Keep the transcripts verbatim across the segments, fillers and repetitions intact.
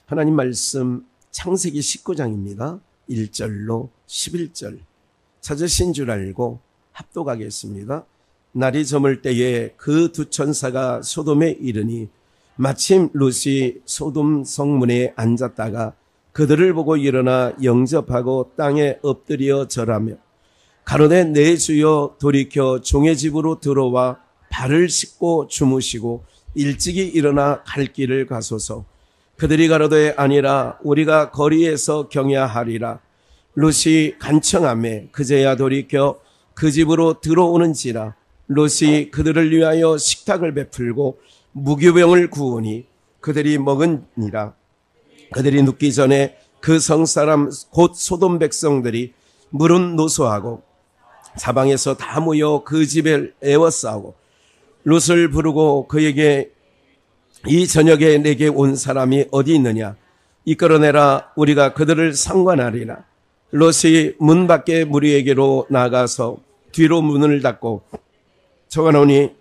하나님 말씀 창세기 십구 장입니다. 일 절로 십일 절. 찾으신 줄 알고 합독하겠습니다. 날이 저물 때에 그 두 천사가 소돔에 이르니 마침 롯이 소돔 성문에 앉았다가 그들을 보고 일어나 영접하고 땅에 엎드려 절하며 가로되 내 주여 돌이켜 종의 집으로 들어와 발을 씻고 주무시고 일찍이 일어나 갈 길을 가소서. 그들이 가로되 아니라 우리가 거리에서 경야하리라. 롯이 간청하매 그제야 돌이켜 그 집으로 들어오는지라. 롯이 그들을 위하여 식탁을 베풀고 무교병을 구우니 그들이 먹으니라. 그들이 눕기 전에 그 성사람 곧 소돔 백성들이 물은 노소하고 사방에서 다 모여 그 집을 애워싸고 롯을 부르고 그에게 이 저녁에 내게 온 사람이 어디 있느냐 이끌어내라. 우리가 그들을 상관하리라. 롯이 문 밖에 무리에게로 나가서 뒤로 문을 닫고 적어놓으니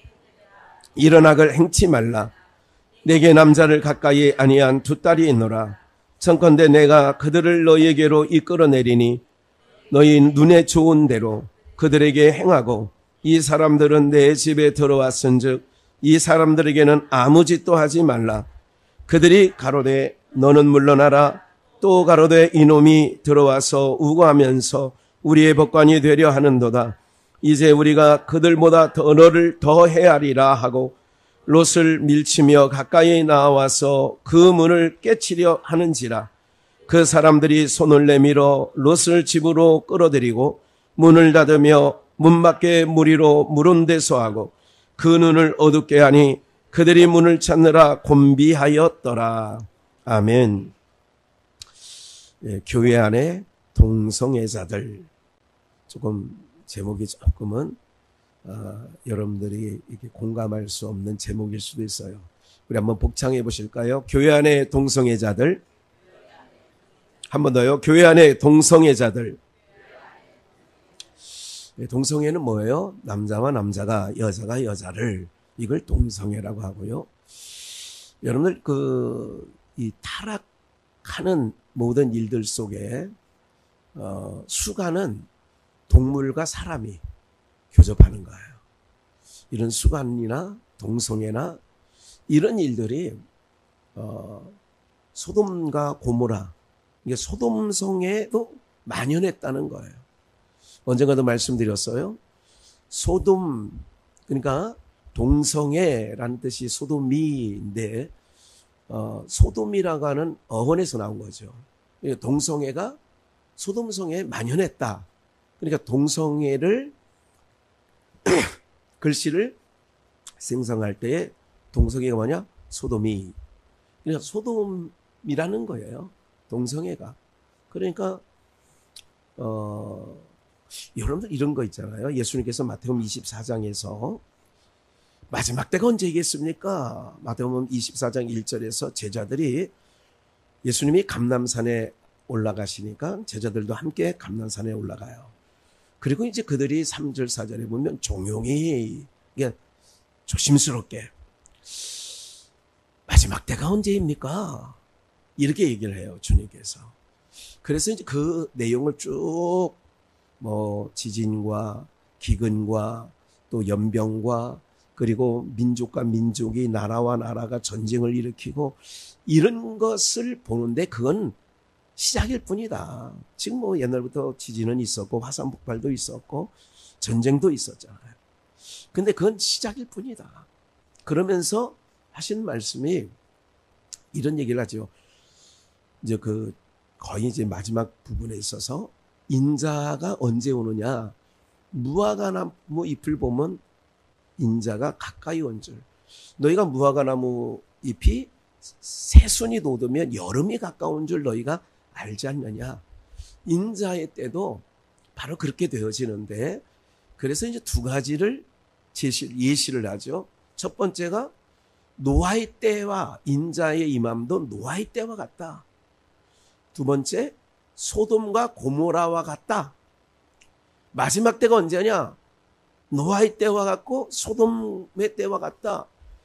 일어나걸 행치 말라. 내게 남자를 가까이 아니한 두 딸이 있노라. 청컨대 내가 그들을 너희에게로 이끌어내리니 너희 눈에 좋은 대로 그들에게 행하고 이 사람들은 내 집에 들어왔은즉 이 사람들에게는 아무 짓도 하지 말라. 그들이 가로되 너는 물러나라. 또 가로되 이놈이 들어와서 우고하면서 우리의 법관이 되려 하는도다. 이제 우리가 그들보다 더 너를 더 헤아리라 하고 롯을 밀치며 가까이 나와서 그 문을 깨치려 하는지라. 그 사람들이 손을 내밀어 롯을 집으로 끌어들이고 문을 닫으며 문 밖에 무리로 물은 데서 하고 그 눈을 어둡게 하니 그들이 문을 찾느라 곤비하였더라. 아멘. 예, 교회 안에 동성애자들. 조금 제목이 조금은 어, 여러분들이 이렇게 공감할 수 없는 제목일 수도 있어요. 우리 한번 복창해 보실까요? 교회 안에 동성애자들. 한 번 더요. 교회 안에 동성애자들. 동성애는 뭐예요? 남자와 남자가, 여자가 여자를, 이걸 동성애라고 하고요. 여러분들 그 이 타락하는 모든 일들 속에 어, 수간은 동물과 사람이 교접하는 거예요. 이런 수간이나 동성애나 이런 일들이 어, 소돔과 고모라, 이게 소돔성에도 만연했다는 거예요. 언젠가도 말씀드렸어요. 소돔, 그러니까 동성애라는 뜻이 소돔이인데 어, 소돔이라고 하는 어원에서 나온 거죠. 동성애가 소돔성에 만연했다. 그러니까 동성애를 글씨를 생성할 때에 동성애가 뭐냐? 소돔이. 그러니까 소돔이라는 거예요. 동성애가. 그러니까 어, 여러분들 이런 거 있잖아요. 예수님께서 마태복음 이십사 장에서 마지막 때가 언제이겠습니까? 마태복음 이십사 장 일 절에서 제자들이 예수님이 감람산에 올라가시니까 제자들도 함께 감람산에 올라가요. 그리고 이제 그들이 삼 절 사 절에 보면 종용이 이게 조심스럽게 마지막 때가 언제입니까? 이렇게 얘기를 해요, 주님께서. 그래서 이제 그 내용을 쭉 뭐 지진과 기근과 또 연병과 그리고 민족과 민족이 나라와 나라가 전쟁을 일으키고 이런 것을 보는데 그건 시작일 뿐이다. 지금 뭐 옛날부터 지진은 있었고 화산 폭발도 있었고 전쟁도 있었잖아요. 근데 그건 시작일 뿐이다. 그러면서 하신 말씀이 이런 얘기를 하죠. 이제 그 거의 이제 마지막 부분에 있어서 인자가 언제 오느냐. 무화과나무 잎을 보면 인자가 가까이 온 줄. 너희가 무화과나무 잎이 새순이 돋으면 여름이 가까운 줄 너희가 알지 않느냐. 인자의 때도 바로 그렇게 되어지는데 그래서 이제 두 가지를 제시, 예시를 하죠. 첫 번째가 노아의 때와 인자의 임함도 노아의 때와 같다. 두 번째, 소돔과 고모라와 같다. 마지막 때가 언제냐? 노아의 때와 같고 소돔의 때와 같다.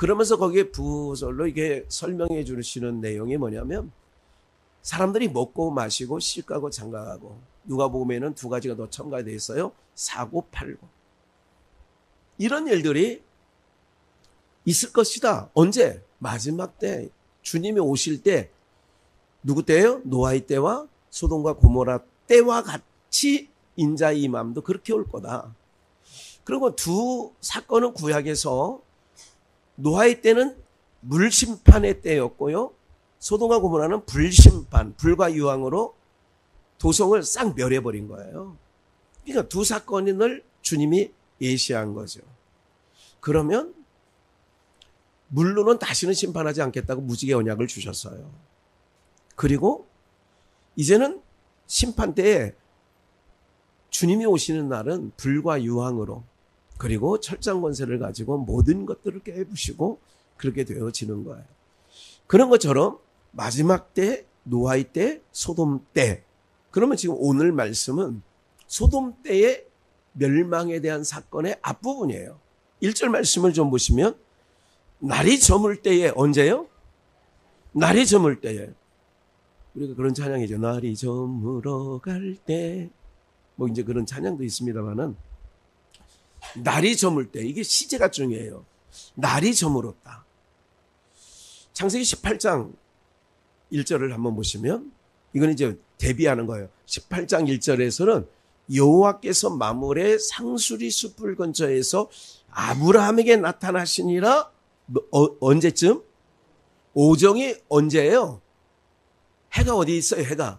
그러면서 거기에 부절로 이게 설명해 주시는 내용이 뭐냐면 사람들이 먹고 마시고 시집가고 장가가고 누가복음에는 두 가지가 더 첨가되어 있어요. 사고 팔고 이런 일들이 있을 것이다. 언제? 마지막 때 주님이 오실 때 누구 때예요? 노아의 때와 소돔과 고모라 때와 같이 인자의 임함도 그렇게 올 거다. 그리고 두 사건은 구약에서 노아의 때는 물심판의 때였고요. 소돔과 고모라는 불심판, 불과 유황으로 도성을 싹 멸해버린 거예요. 그러니까 두 사건을 주님이 예시한 거죠. 그러면 물로는 다시는 심판하지 않겠다고 무지개 언약을 주셨어요. 그리고 이제는 심판 때에 주님이 오시는 날은 불과 유황으로 그리고 철장 권세를 가지고 모든 것들을 깨부시고 그렇게 되어지는 거예요. 그런 것처럼 마지막 때, 노아의 때, 소돔 때. 그러면 지금 오늘 말씀은 소돔 때의 멸망에 대한 사건의 앞부분이에요. 일 절 말씀을 좀 보시면 날이 저물 때에 언제요? 날이 저물 때에. 우리가 그런 찬양이죠. 날이 저물어 갈 때. 뭐 이제 그런 찬양도 있습니다만은 날이 저물 때 이게 시제가 중요해요. 날이 저물었다. 창세기 십팔 장 일 절을 한번 보시면 이건 이제 대비하는 거예요. 십팔 장 일 절에서는 여호와께서 마물의 상수리 숲을 근처에서 아브라함에게 나타나시니라. 어, 언제쯤? 오정이 언제예요? 해가 어디 있어요? 해가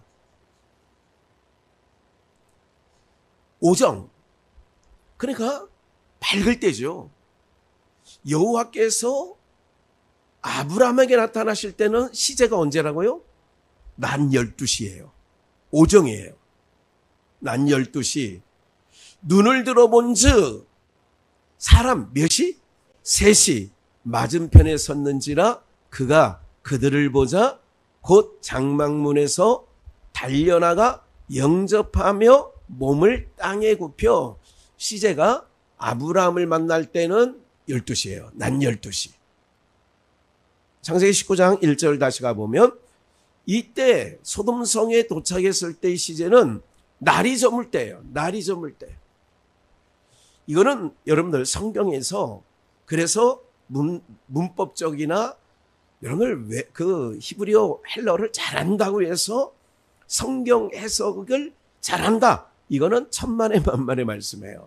오정. 그러니까 밝을 때죠. 여호와께서 아브라함에게 나타나실 때는 시제가 언제라고요? 낮 열두 시예요. 오정이에요. 낮 열두 시. 눈을 들어본 즉 사람 몇 시? 세 시. 맞은편에 섰는지라 그가 그들을 보자 곧 장막문에서 달려나가 영접하며 몸을 땅에 굽혀. 시제가 아브라함을 만날 때는 열두 시예요. 낮 열두 시. 창세기 십구 장 일 절 다시 가보면 이때 소돔성에 도착했을 때의 시제는 날이 저물 때예요. 날이 저물 때. 이거는 여러분들 성경에서 그래서 문, 문법적이나 이런 걸 왜, 그 히브리어 헬러를 잘한다고 해서 성경 해석을 잘한다. 이거는 천만의 만만의 말씀이에요.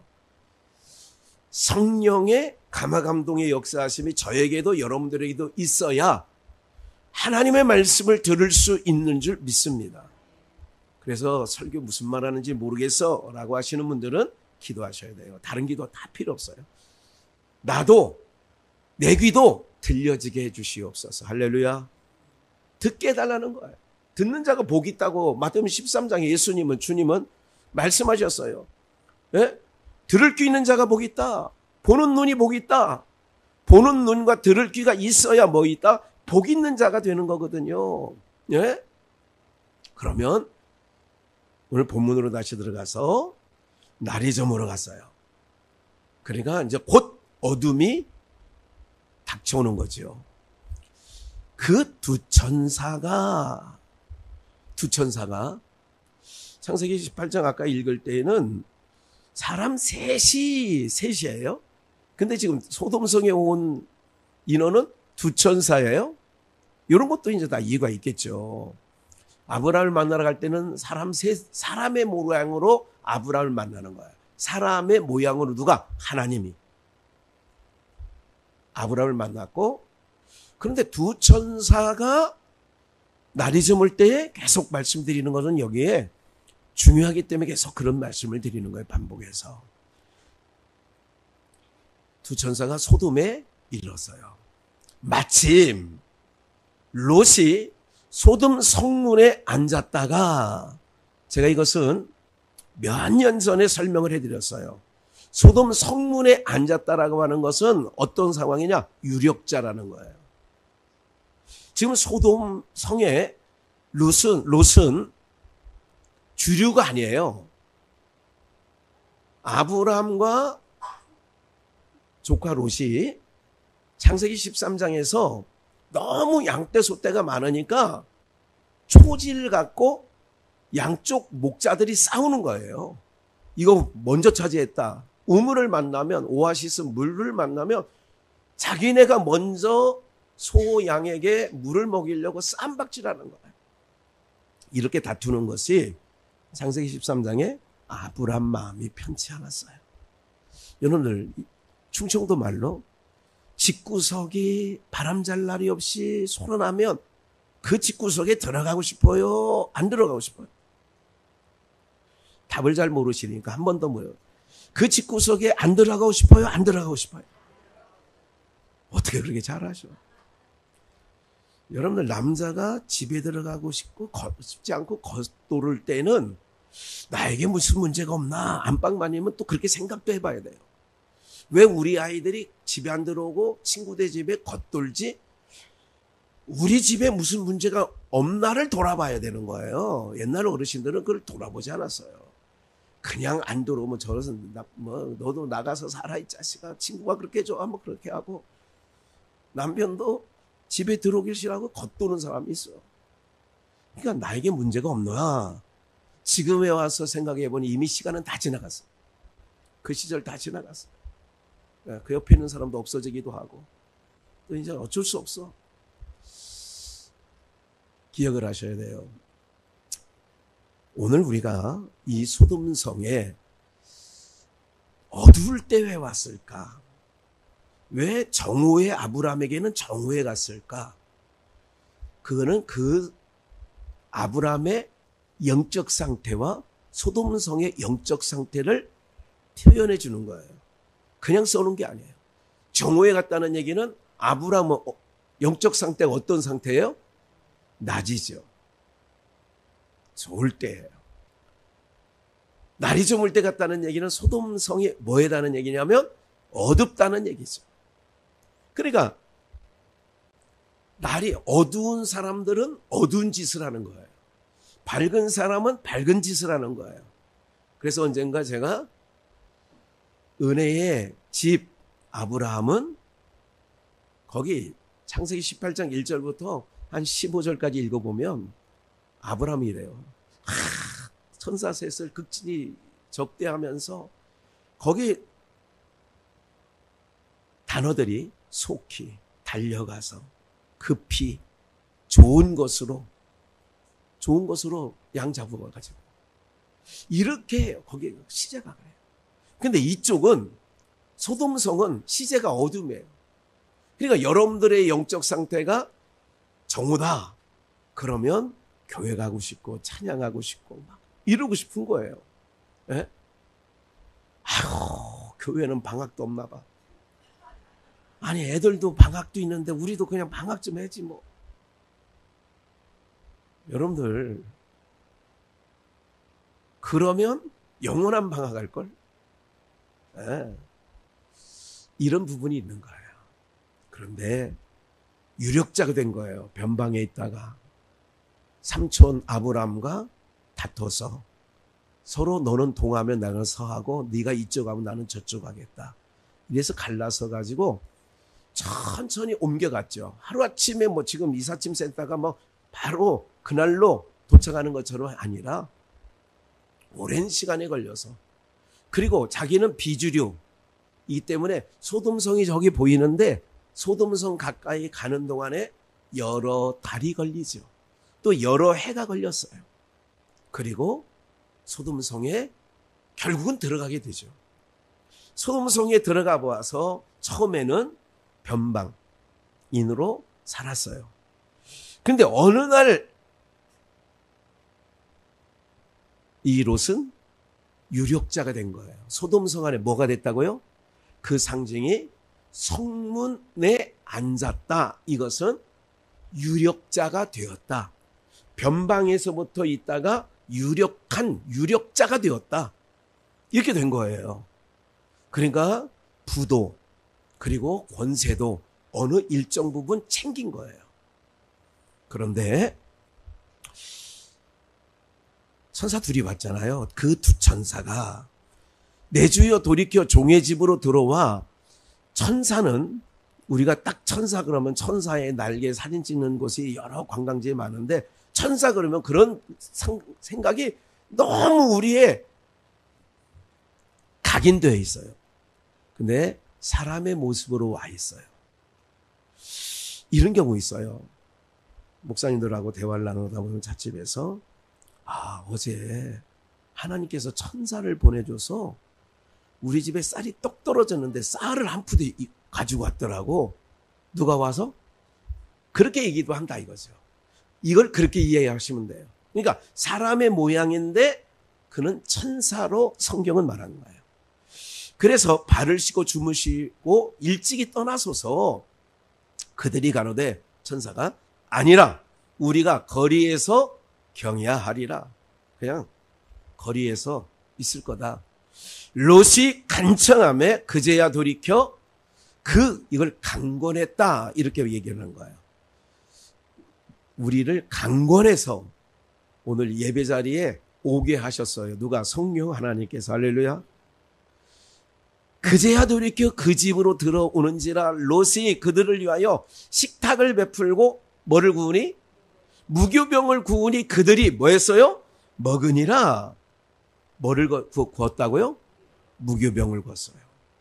성령의 감화감동의 역사하심이 저에게도 여러분들에게도 있어야 하나님의 말씀을 들을 수 있는 줄 믿습니다. 그래서 설교 무슨 말 하는지 모르겠어 라고 하시는 분들은 기도하셔야 돼요. 다른 기도 다 필요 없어요. 나도 내 귀도 들려지게 해주시옵소서. 할렐루야. 듣게 해달라는 거예요. 듣는 자가 복이 있다고 마태복음 십삼 장에 예수님은 주님은 말씀하셨어요. 예? 들을 귀 있는 자가 복이 있다. 보는 눈이 복이 있다. 보는 눈과 들을 귀가 있어야 뭐 있다? 복 있는 자가 되는 거거든요. 예? 그러면 오늘 본문으로 다시 들어가서 날이 저물어 갔어요. 그러니까 이제 곧 어둠이 닥쳐오는 거죠. 그 두 천사가 두 천사가 창세기 십팔 장 아까 읽을 때에는 사람 셋이 셋이에요. 근데 지금 소돔성에 온 인원은 두 천사예요. 이런 것도 이제 다 이유가 있겠죠. 아브라함을 만나러 갈 때는 사람 셋, 사람의 모양으로 아브라함을 만나는 거예요. 사람의 모양으로 누가? 하나님이. 아브라함을 만났고, 그런데 두 천사가 날이 저물 때에 계속 말씀드리는 것은 여기에 중요하기 때문에 계속 그런 말씀을 드리는 거예요. 반복해서. 두 천사가 소돔에 이르렀어요. 마침 롯이 소돔 성문에 앉았다가 제가 이것은 몇 년 전에 설명을 해드렸어요. 소돔 성문에 앉았다라고 하는 것은 어떤 상황이냐? 유력자라는 거예요. 지금 소돔 성에 롯은, 롯은 주류가 아니에요. 아브라함과 조카 롯이 창세기 십삼 장에서 너무 양떼 소떼가 많으니까 초지를 갖고 양쪽 목자들이 싸우는 거예요. 이거 먼저 차지했다. 우물을 만나면, 오아시스 물을 만나면 자기네가 먼저 소 양에게 물을 먹이려고 쌈박질하는 거예요. 이렇게 다투는 것이 창세기 십삼 장에 아브람 마음이 편치 않았어요. 여러분들 충청도 말로 집구석이 바람잘 날이 없이 소란하면 그 집구석에 들어가고 싶어요? 안 들어가고 싶어요? 답을 잘 모르시니까 한 번 더 물어요. 그 집구석에 안 들어가고 싶어요? 안 들어가고 싶어요? 어떻게 그렇게 잘하셔? 여러분들 남자가 집에 들어가고 싶고 싶지 않고 겉도를 때는 나에게 무슨 문제가 없나? 안방만이면 또 그렇게 생각도 해봐야 돼요. 왜 우리 아이들이 집에 안 들어오고 친구들 집에 겉돌지? 우리 집에 무슨 문제가 없나를 돌아봐야 되는 거예요. 옛날 어르신들은 그걸 돌아보지 않았어요. 그냥 안 들어오면 저러서 나, 뭐 너도 나가서 살아 이 자식아. 친구가 그렇게 좋아 뭐 그렇게 하고 남편도 집에 들어오길 싫어하고 겉도는 사람이 있어. 그러니까 나에게 문제가 없노야. 지금에 와서 생각해보니 이미 시간은 다 지나갔어. 그 시절 다 지나갔어. 그 옆에 있는 사람도 없어지기도 하고 또 이제 어쩔 수 없어. 기억을 하셔야 돼요. 오늘 우리가 이 소돔성에 어두울 때 왜 왔을까? 왜 정오에 아브람에게는 정오에 갔을까? 그거는 그 아브람의 영적 상태와 소돔성의 영적 상태를 표현해 주는 거예요. 그냥 써놓은 게 아니에요. 정오에 갔다는 얘기는 아브람은 영적 상태가 어떤 상태예요? 낮이죠. 좋을 때예요. 날이 저물 때 갔다는 얘기는 소돔성이 뭐에다는 얘기냐면 어둡다는 얘기죠. 그러니까 날이 어두운 사람들은 어두운 짓을 하는 거예요. 밝은 사람은 밝은 짓을 하는 거예요. 그래서 언젠가 제가 은혜의 집 아브라함은 거기 창세기 십팔 장 일 절부터 한 십오 절까지 읽어보면 아브라함이 이래요. 아, 천사 셋을 극진히 접대하면서 거기 단어들이 속히 달려가서 급히 좋은 것으로 좋은 것으로 양 잡아가지고 이렇게 해요. 거기 시제가 그래요. 근데 이쪽은 소돔성은 시제가 어둠이에요. 그러니까 여러분들의 영적 상태가 정오다. 그러면 교회 가고 싶고 찬양하고 싶고 막 이러고 싶은 거예요. 예? 아유, 교회는 방학도 없나 봐. 아니 애들도 방학도 있는데 우리도 그냥 방학 좀 해지 뭐. 여러분들 그러면 영원한 방학할걸? 예. 이런 부분이 있는 거예요. 그런데 유력자가 된 거예요. 변방에 있다가 삼촌 아브람과 다퉈서 서로 너는 동하면 나는 서하고 네가 이쪽 하면 나는 저쪽 하겠다. 이래서 갈라서 가지고 천천히 옮겨갔죠. 하루아침에 뭐 지금 이삿짐 센터가 뭐 바로 그날로 도착하는 것처럼 아니라 오랜 시간이 걸려서 그리고 자기는 비주류이기 때문에 소돔성이 저기 보이는데 소돔성 가까이 가는 동안에 여러 달이 걸리죠. 또 여러 해가 걸렸어요. 그리고 소돔성에 결국은 들어가게 되죠. 소돔성에 들어가 보아서 처음에는 변방인으로 살았어요. 근데 어느 날 이 롯은 유력자가 된 거예요. 소돔성 안에 뭐가 됐다고요? 그 상징이 성문에 앉았다. 이것은 유력자가 되었다. 변방에서부터 있다가 유력한 유력자가 되었다. 이렇게 된 거예요. 그러니까 부도 그리고 권세도 어느 일정 부분 챙긴 거예요. 그런데 천사 둘이 왔잖아요. 그 두 천사가 내 주여 돌이켜 종의 집으로 들어와 천사는 우리가 딱 천사 그러면 천사의 날개 사진 찍는 곳이 여러 관광지에 많은데 천사 그러면 그런 상, 생각이 너무 우리의 각인되어 있어요. 근데 사람의 모습으로 와 있어요. 이런 경우 있어요. 목사님들하고 대화를 나누다 보면 찻집에서 아, 어제 하나님께서 천사를 보내줘서 우리 집에 쌀이 똑 떨어졌는데 쌀을 한 푸대 가지고 왔더라고. 누가 와서? 그렇게 얘기도 한다 이거죠. 이걸 그렇게 이해하시면 돼요. 그러니까 사람의 모양인데 그는 천사로 성경은 말하는 거예요. 그래서 발을 씻고 주무시고 일찍이 떠나소서 그들이 가로되 천사가 아니라 우리가 거리에서 경야하리라. 그냥 거리에서 있을 거다. 롯이 간청함에 그제야 돌이켜 그 이걸 강권했다 이렇게 얘기하는 거예요. 우리를 강권해서 오늘 예배 자리에 오게 하셨어요. 누가? 성령 하나님께서. 할렐루야. 그제야 돌이켜 그 집으로 들어오는지라 롯이 그들을 위하여 식탁을 베풀고 뭐를 구우니? 무교병을 구우니 그들이 뭐 했어요? 먹으니라. 뭐를 구, 구웠다고요? 무교병을 구웠어요.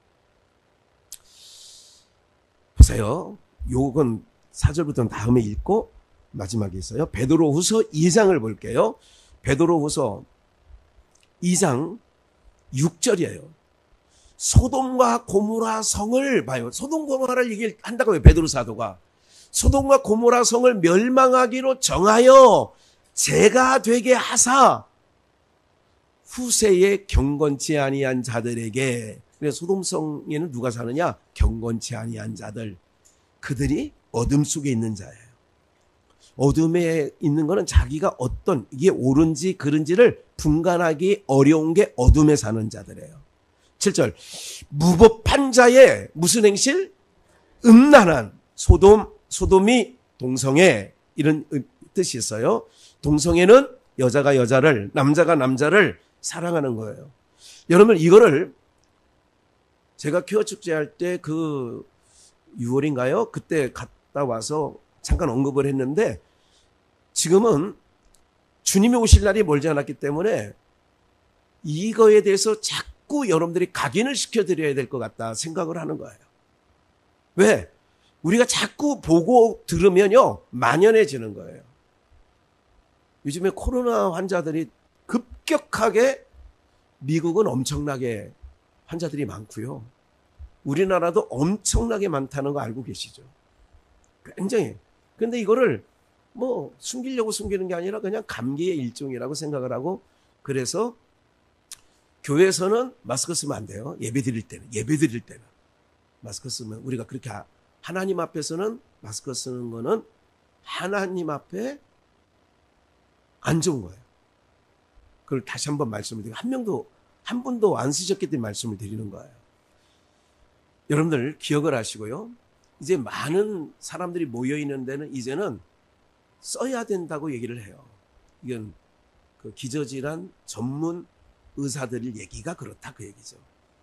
보세요. 요건 사 절부터는 다음에 읽고 마지막에 있어요. 베드로후서 이 장을 볼게요. 베드로후서 이 장 육 절이에요. 소돔과 고모라 성을 봐요. 소돔 고모라를 얘기한다고요. 베드로 사도가. 소돔과 고모라 성을 멸망하기로 정하여 죄가 되게 하사 후세에 경건치 아니한 자들에게. 그래서 소돔성에는 누가 사느냐? 경건치 아니한 자들. 그들이 어둠 속에 있는 자예요. 어둠에 있는 거는 자기가 어떤 이게 옳은지 그른지를 분간하기 어려운 게 어둠에 사는 자들이에요. 칠 절 무법한 자의 무슨 행실? 음란한 소돔, 소돔이 동성애 이런 뜻이 있어요. 동성애는 여자가 여자를 남자가 남자를 사랑하는 거예요. 여러분 이거를 제가 퀴어 축제할 때 그 유월인가요? 그때 갔다 와서 잠깐 언급을 했는데 지금은 주님이 오실 날이 멀지 않았기 때문에 이거에 대해서 자꾸 여러분들이 각인을 시켜드려야 될 것 같다 생각을 하는 거예요. 왜? 우리가 자꾸 보고 들으면요 만연해지는 거예요. 요즘에 코로나 환자들이 급격하게 미국은 엄청나게 환자들이 많고요. 우리나라도 엄청나게 많다는 거 알고 계시죠? 굉장히. 근데 이거를 뭐 숨기려고 숨기는 게 아니라 그냥 감기의 일종이라고 생각을 하고 그래서 교회에서는 마스크 쓰면 안 돼요. 예배 드릴 때는. 예배 드릴 때는. 마스크 쓰면 우리가 그렇게 하나님 앞에서는 마스크 쓰는 거는 하나님 앞에 안 좋은 거예요. 그걸 다시 한번 말씀을 드리고 한 명도 한 분도 안 쓰셨기 때문에 말씀을 드리는 거예요. 여러분들 기억을 하시고요. 이제 많은 사람들이 모여 있는 데는 이제는 써야 된다고 얘기를 해요. 이건 그 기저질환 전문 의사들 얘기가 그렇다 그 얘기죠.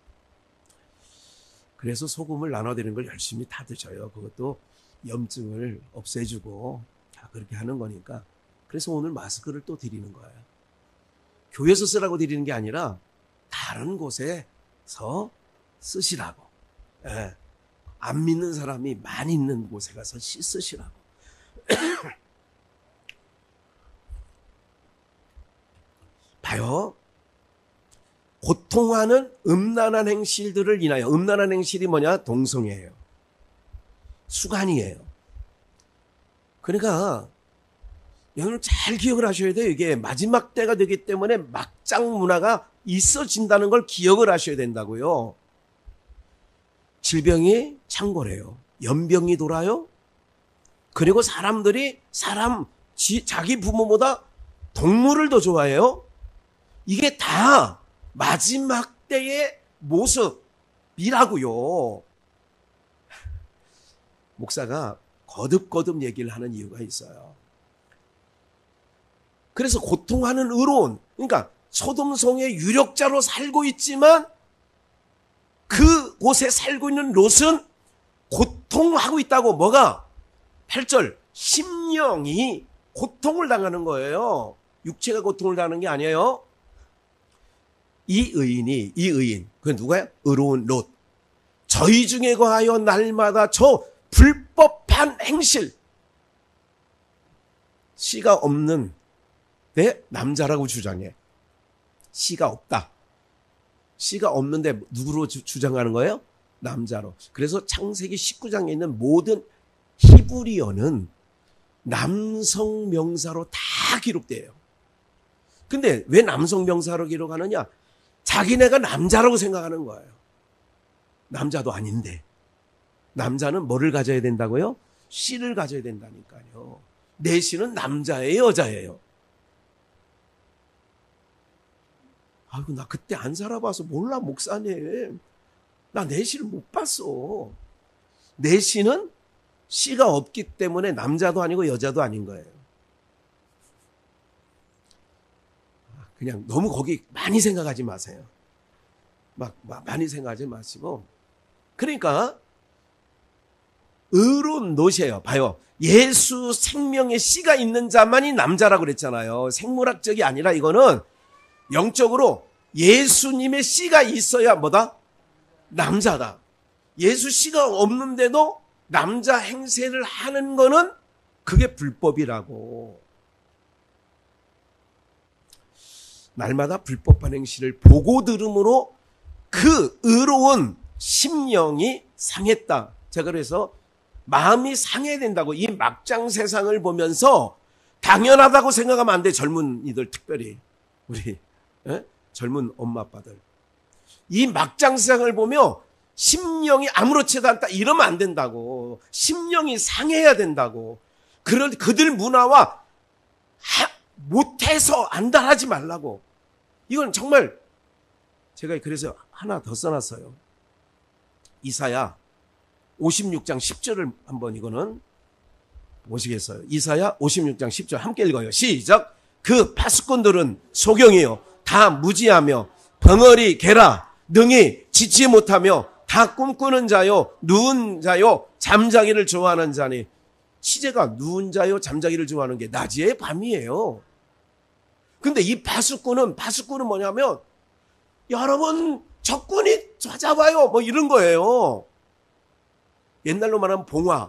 그래서 소금을 나눠드리는 걸 열심히 다 드셔요. 그것도 염증을 없애주고 다 그렇게 하는 거니까. 그래서 오늘 마스크를 또 드리는 거예요. 교회에서 쓰라고 드리는 게 아니라 다른 곳에서 쓰시라고. 예. 안 믿는 사람이 많이 있는 곳에 가서 쓰시라고. 봐요. 고통하는 음란한 행실들을 인하여. 음란한 행실이 뭐냐? 동성애예요. 수간이에요. 그러니까 여러분 잘 기억을 하셔야 돼요. 이게 마지막 때가 되기 때문에 막장 문화가 있어진다는 걸 기억을 하셔야 된다고요. 질병이 창궐해요. 연병이 돌아요. 그리고 사람들이 사람 지, 자기 부모보다 동물을 더 좋아해요. 이게 다 마지막 때의 모습이라고요. 목사가 거듭거듭 얘기를 하는 이유가 있어요. 그래서 고통하는 의로운, 그러니까 소돔성의 유력자로 살고 있지만 그 곳에 살고 있는 롯은 고통하고 있다고. 뭐가? 팔 절 심령이 고통을 당하는 거예요. 육체가 고통을 당하는 게 아니에요. 이 의인이 이 의인 그게 누가요? 의로운 롯. 저희 중에 거하여 날마다 저 불법한 행실. 씨가 없는 내 남자라고 주장해. 씨가 없다. 씨가 없는데 누구로 주, 주장하는 거예요? 남자로. 그래서 창세기 십구 장에 있는 모든 히브리어는 남성 명사로 다 기록돼요. 근데 왜 남성 명사로 기록하느냐? 자기네가 남자라고 생각하는 거예요. 남자도 아닌데. 남자는 뭐를 가져야 된다고요? 씨를 가져야 된다니까요. 내 씨는 남자예요, 여자예요? 아이고, 나 그때 안 살아봐서 몰라, 목사님. 나 내 씨를 못 봤어. 내 씨는 씨가 없기 때문에 남자도 아니고 여자도 아닌 거예요. 그냥 너무 거기 많이 생각하지 마세요. 막, 막 많이 생각하지 마시고. 그러니까 의로운 롯이에요. 봐요. 예수 생명의 씨가 있는 자만이 남자라고 그랬잖아요. 생물학적이 아니라 이거는 영적으로 예수님의 씨가 있어야 뭐다? 남자다. 예수 씨가 없는데도 남자 행세를 하는 거는 그게 불법이라고. 날마다 불법한 행실을 보고 들음으로 그 의로운 심령이 상했다. 제가 그래서 마음이 상해야 된다고. 이 막장 세상을 보면서 당연하다고 생각하면 안 돼. 젊은이들 특별히 우리 에? 젊은 엄마 아빠들. 이 막장 세상을 보며 심령이 아무렇지도 않다 이러면 안 된다고. 심령이 상해야 된다고. 그런 그들 문화와 하, 못해서 안달하지 말라고. 이건 정말 제가 그래서 하나 더 써놨어요. 이사야 오십육 장 십 절을 한번 이거는 보시겠어요? 이사야 오십육 장 십 절 함께 읽어요. 시작. 그 파수꾼들은 소경이요 다 무지하며 벙어리 개라 능히 지지 못하며 다 꿈꾸는 자요 누운 자요 잠자기를 좋아하는 자니. 시제가 누운 자요 잠자기를 좋아하는 게 낮이에요 밤이에요. 근데 이 파수꾼은 파수꾼은 뭐냐면 여러분 적군이 찾아와요 뭐 이런 거예요. 옛날로 말하면 봉화.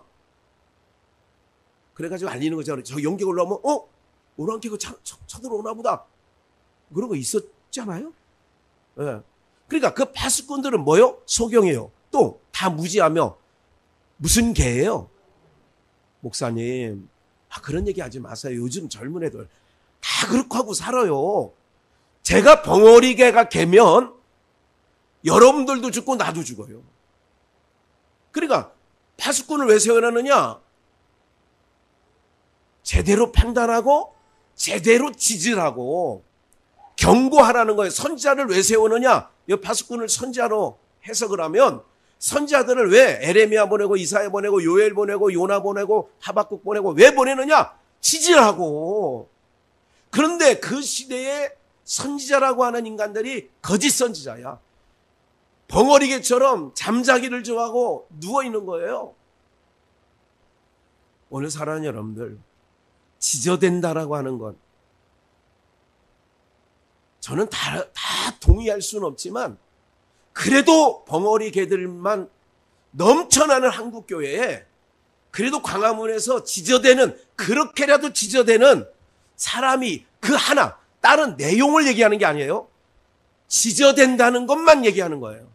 그래가지고 알리는 거죠. 저 연기 올라오면 어? 오랑캐가 쳐들어오나 보다. 그런 거 있었잖아요. 네. 그러니까 그 파수꾼들은 뭐요? 소경이에요. 또 다 무지하며 무슨 개예요? 목사님 아, 그런 얘기 하지 마세요. 요즘 젊은 애들 다 그렇게 하고 살아요. 제가 벙어리 개가 개면 여러분들도 죽고 나도 죽어요. 그러니까 파수꾼을 왜 세워놨느냐? 제대로 판단하고 제대로 지지라고 경고하라는 거예요. 선지자를 왜 세우느냐? 이 파수꾼을 선지자로 해석을 하면 선지자들을 왜 에레미야 보내고 이사야 보내고 요엘 보내고 요나 보내고 하박국 보내고 왜 보내느냐? 지지라고. 그런데 그 시대에 선지자라고 하는 인간들이 거짓 선지자야. 벙어리개처럼 잠자기를 좋아하고 누워있는 거예요. 오늘 사랑하는 여러분들, 지저댄다라고 하는 건 저는 다, 다 동의할 수는 없지만 그래도 벙어리 개들만 넘쳐나는 한국교회에 그래도 광화문에서 지저대는 그렇게라도 지저대는 사람이 그 하나 다른 내용을 얘기하는 게 아니에요. 지저댄다는 것만 얘기하는 거예요.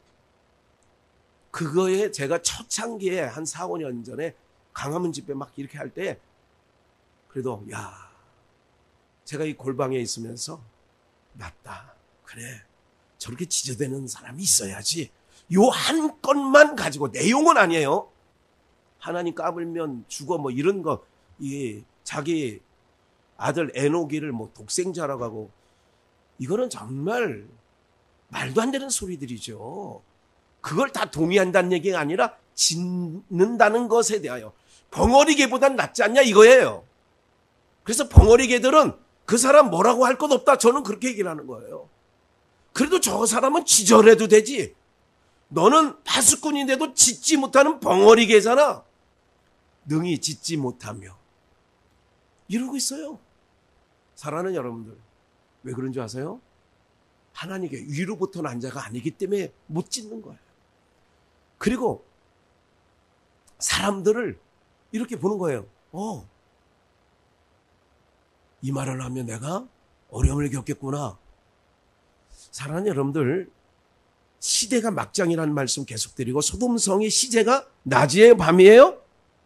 그거에 제가 초창기에 한 사, 오 년 전에 광화문 집회 막 이렇게 할 때 그래도 야 제가 이 골방에 있으면서 낫다. 그래 저렇게 지저대는 사람이 있어야지. 요 한 건만 가지고 내용은 아니에요. 하나님 까불면 죽어 뭐 이런 거. 이 자기 아들 에노기를 뭐 독생자라고 하고 이거는 정말 말도 안 되는 소리들이죠. 그걸 다 동의한다는 얘기가 아니라 짓는다는 것에 대하여 벙어리개보단 낫지 않냐 이거예요. 그래서 벙어리개들은 그 사람 뭐라고 할 것 없다. 저는 그렇게 얘기를 하는 거예요. 그래도 저 사람은 지절해도 되지. 너는 파수꾼인데도 짓지 못하는 벙어리 개잖아. 능히 짓지 못하며. 이러고 있어요. 사랑하는 여러분들, 왜 그런 줄 아세요? 하나님께 위로부터 난 자가 아니기 때문에 못 짓는 거예요. 그리고 사람들을 이렇게 보는 거예요. 어, 이 말을 하면 내가 어려움을 겪겠구나. 사랑하는 여러분들, 시대가 막장이라는 말씀 계속 드리고, 소돔성이 시제가 낮이에요, 밤이에요?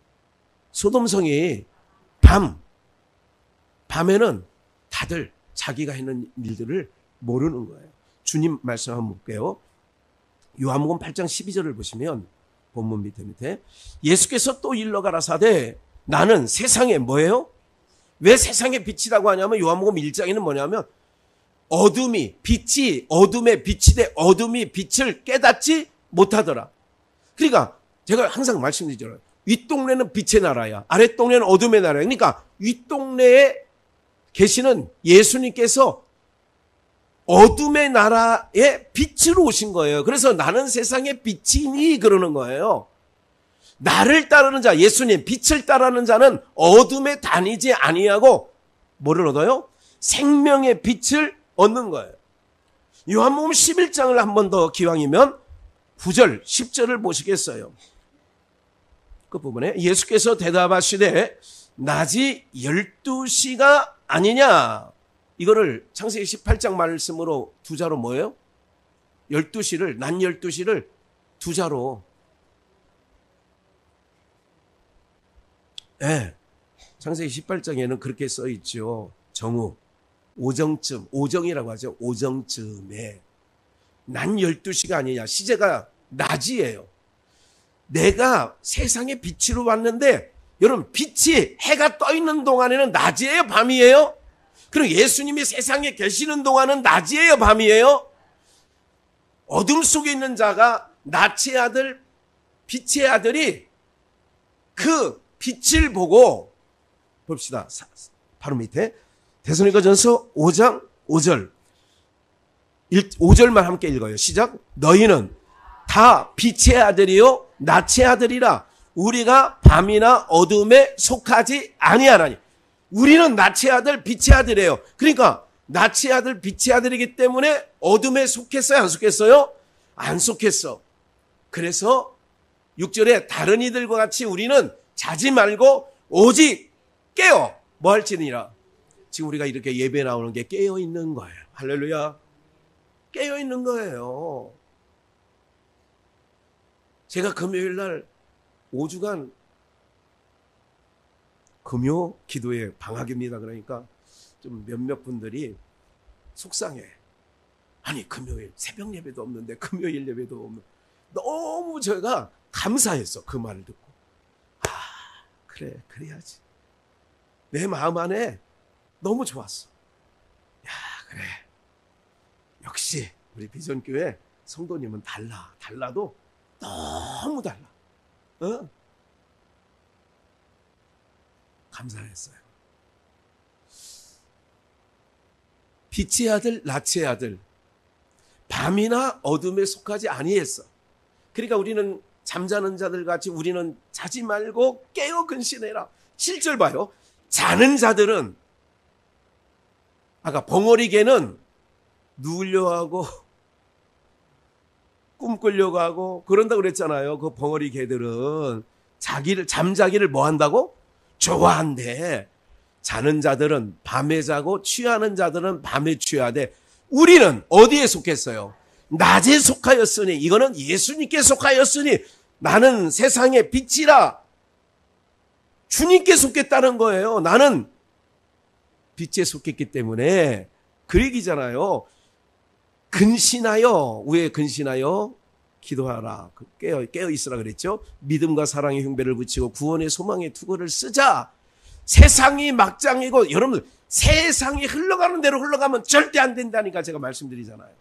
소돔성이 밤, 밤에는 다들 자기가 했는 일들을 모르는 거예요. 주님 말씀 한번 볼게요. 요한복음 팔 장 십이 절을 보시면 본문 밑에 밑에 예수께서 또 일러 가라사대 나는 세상에 뭐예요? 왜 세상의 빛이라고 하냐면 요한복음 일 장에는 뭐냐면 어둠이 빛이 어둠에 빛이 돼 어둠이 빛을 깨닫지 못하더라. 그러니까 제가 항상 말씀드리잖아요. 윗동네는 빛의 나라야. 아랫동네는 어둠의 나라야. 그러니까 윗동네에 계시는 예수님께서 어둠의 나라에 빛으로 오신 거예요. 그래서 나는 세상의 빛이니 그러는 거예요. 나를 따르는 자, 예수님 빛을 따르는 자는 어둠에 다니지 아니하고 뭐를 얻어요? 생명의 빛을 얻는 거예요. 요한복음 십일 장을 한 번 더 기왕이면 구 절, 십 절을 보시겠어요? 그 부분에 예수께서 대답하시되 낮이 열두 시가 아니냐. 이거를 창세기 십팔 장 말씀으로 두 자로 뭐예요? 열두 시를, 낮 열두 시를 두 자로. 예. 네. 창세기 십팔 장에는 그렇게 써 있죠. 정오, 오정쯤, 오정이라고 하죠. 오정쯤에. 낮 열두 시가 아니냐. 시제가 낮이에요. 내가 세상의 빛으로 왔는데 여러분 빛이 해가 떠 있는 동안에는 낮이에요, 밤이에요? 그리고 예수님이 세상에 계시는 동안은 낮이에요, 밤이에요? 어둠 속에 있는 자가 낮의 아들, 빛의 아들이 그 빛을 보고 봅시다. 바로 밑에 데살로니가전서 오 장 오 절 오 절만 함께 읽어요. 시작. 너희는 다 빛의 아들이요 낮의 아들이라. 우리가 밤이나 어둠에 속하지 아니하나니. 우리는 낮의 아들 빛의 아들이에요. 그러니까 낮의 아들 빛의 아들이기 때문에 어둠에 속했어요, 안 속했어요? 안 속했어. 그래서 육 절에 다른 이들과 같이 우리는 자지 말고 오직 깨어 뭐 할지니라. 지금 우리가 이렇게 예배 나오는 게 깨어 있는 거예요. 할렐루야. 깨어 있는 거예요. 제가 금요일 날 오 주간 금요 기도회 방학입니다. 그러니까 좀 몇몇 분들이 속상해. 아니 금요일 새벽 예배도 없는데 금요일 예배도 없는. 너무 제가 감사했어. 그 말을 듣고. 아 그래 그래야지. 내 마음 안에 너무 좋았어. 야 그래. 역시 우리 비전교회 성도님은 달라. 달라도 너무 달라. 어? 감사했어요. 빛의 아들, 낮의 아들, 밤이나 어둠에 속하지 아니했어. 그러니까 우리는 잠자는 자들 같이 우리는 자지 말고 깨어 근신해라. 칠 절 봐요. 자는 자들은 아까 벙어리 개는 누우려 하고 꿈꾸려고 하고 그런다고 그랬잖아요. 그 벙어리 개들은 자기를 잠자기를 뭐 한다고? 좋아한대. 자는 자들은 밤에 자고 취하는 자들은 밤에 취하되 우리는 어디에 속했어요? 낮에 속하였으니. 이거는 예수님께 속하였으니 나는 세상의 빛이라. 주님께 속했다는 거예요. 나는 빛에 속했기 때문에 그 얘기잖아요. 근신하여, 왜 근신하여? 기도하라. 깨어, 깨어 있으라 그랬죠. 믿음과 사랑의 흉배를 붙이고 구원의 소망의 투구를 쓰자. 세상이 막장이고 여러분 세상이 흘러가는 대로 흘러가면 절대 안 된다니까 제가 말씀드리잖아요.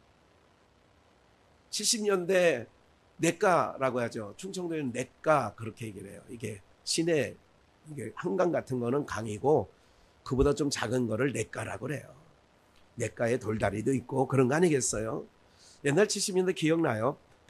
칠십 년대 내과라고 하죠. 충청도에는 내과 그렇게 얘기를 해요. 이게 시내 이게 한강 같은 거는 강이고 그보다 좀 작은 거를 내과라고 그래요. 내과에 돌다리도 있고 그런 거 아니겠어요? 옛날 칠십 년대 기억나요?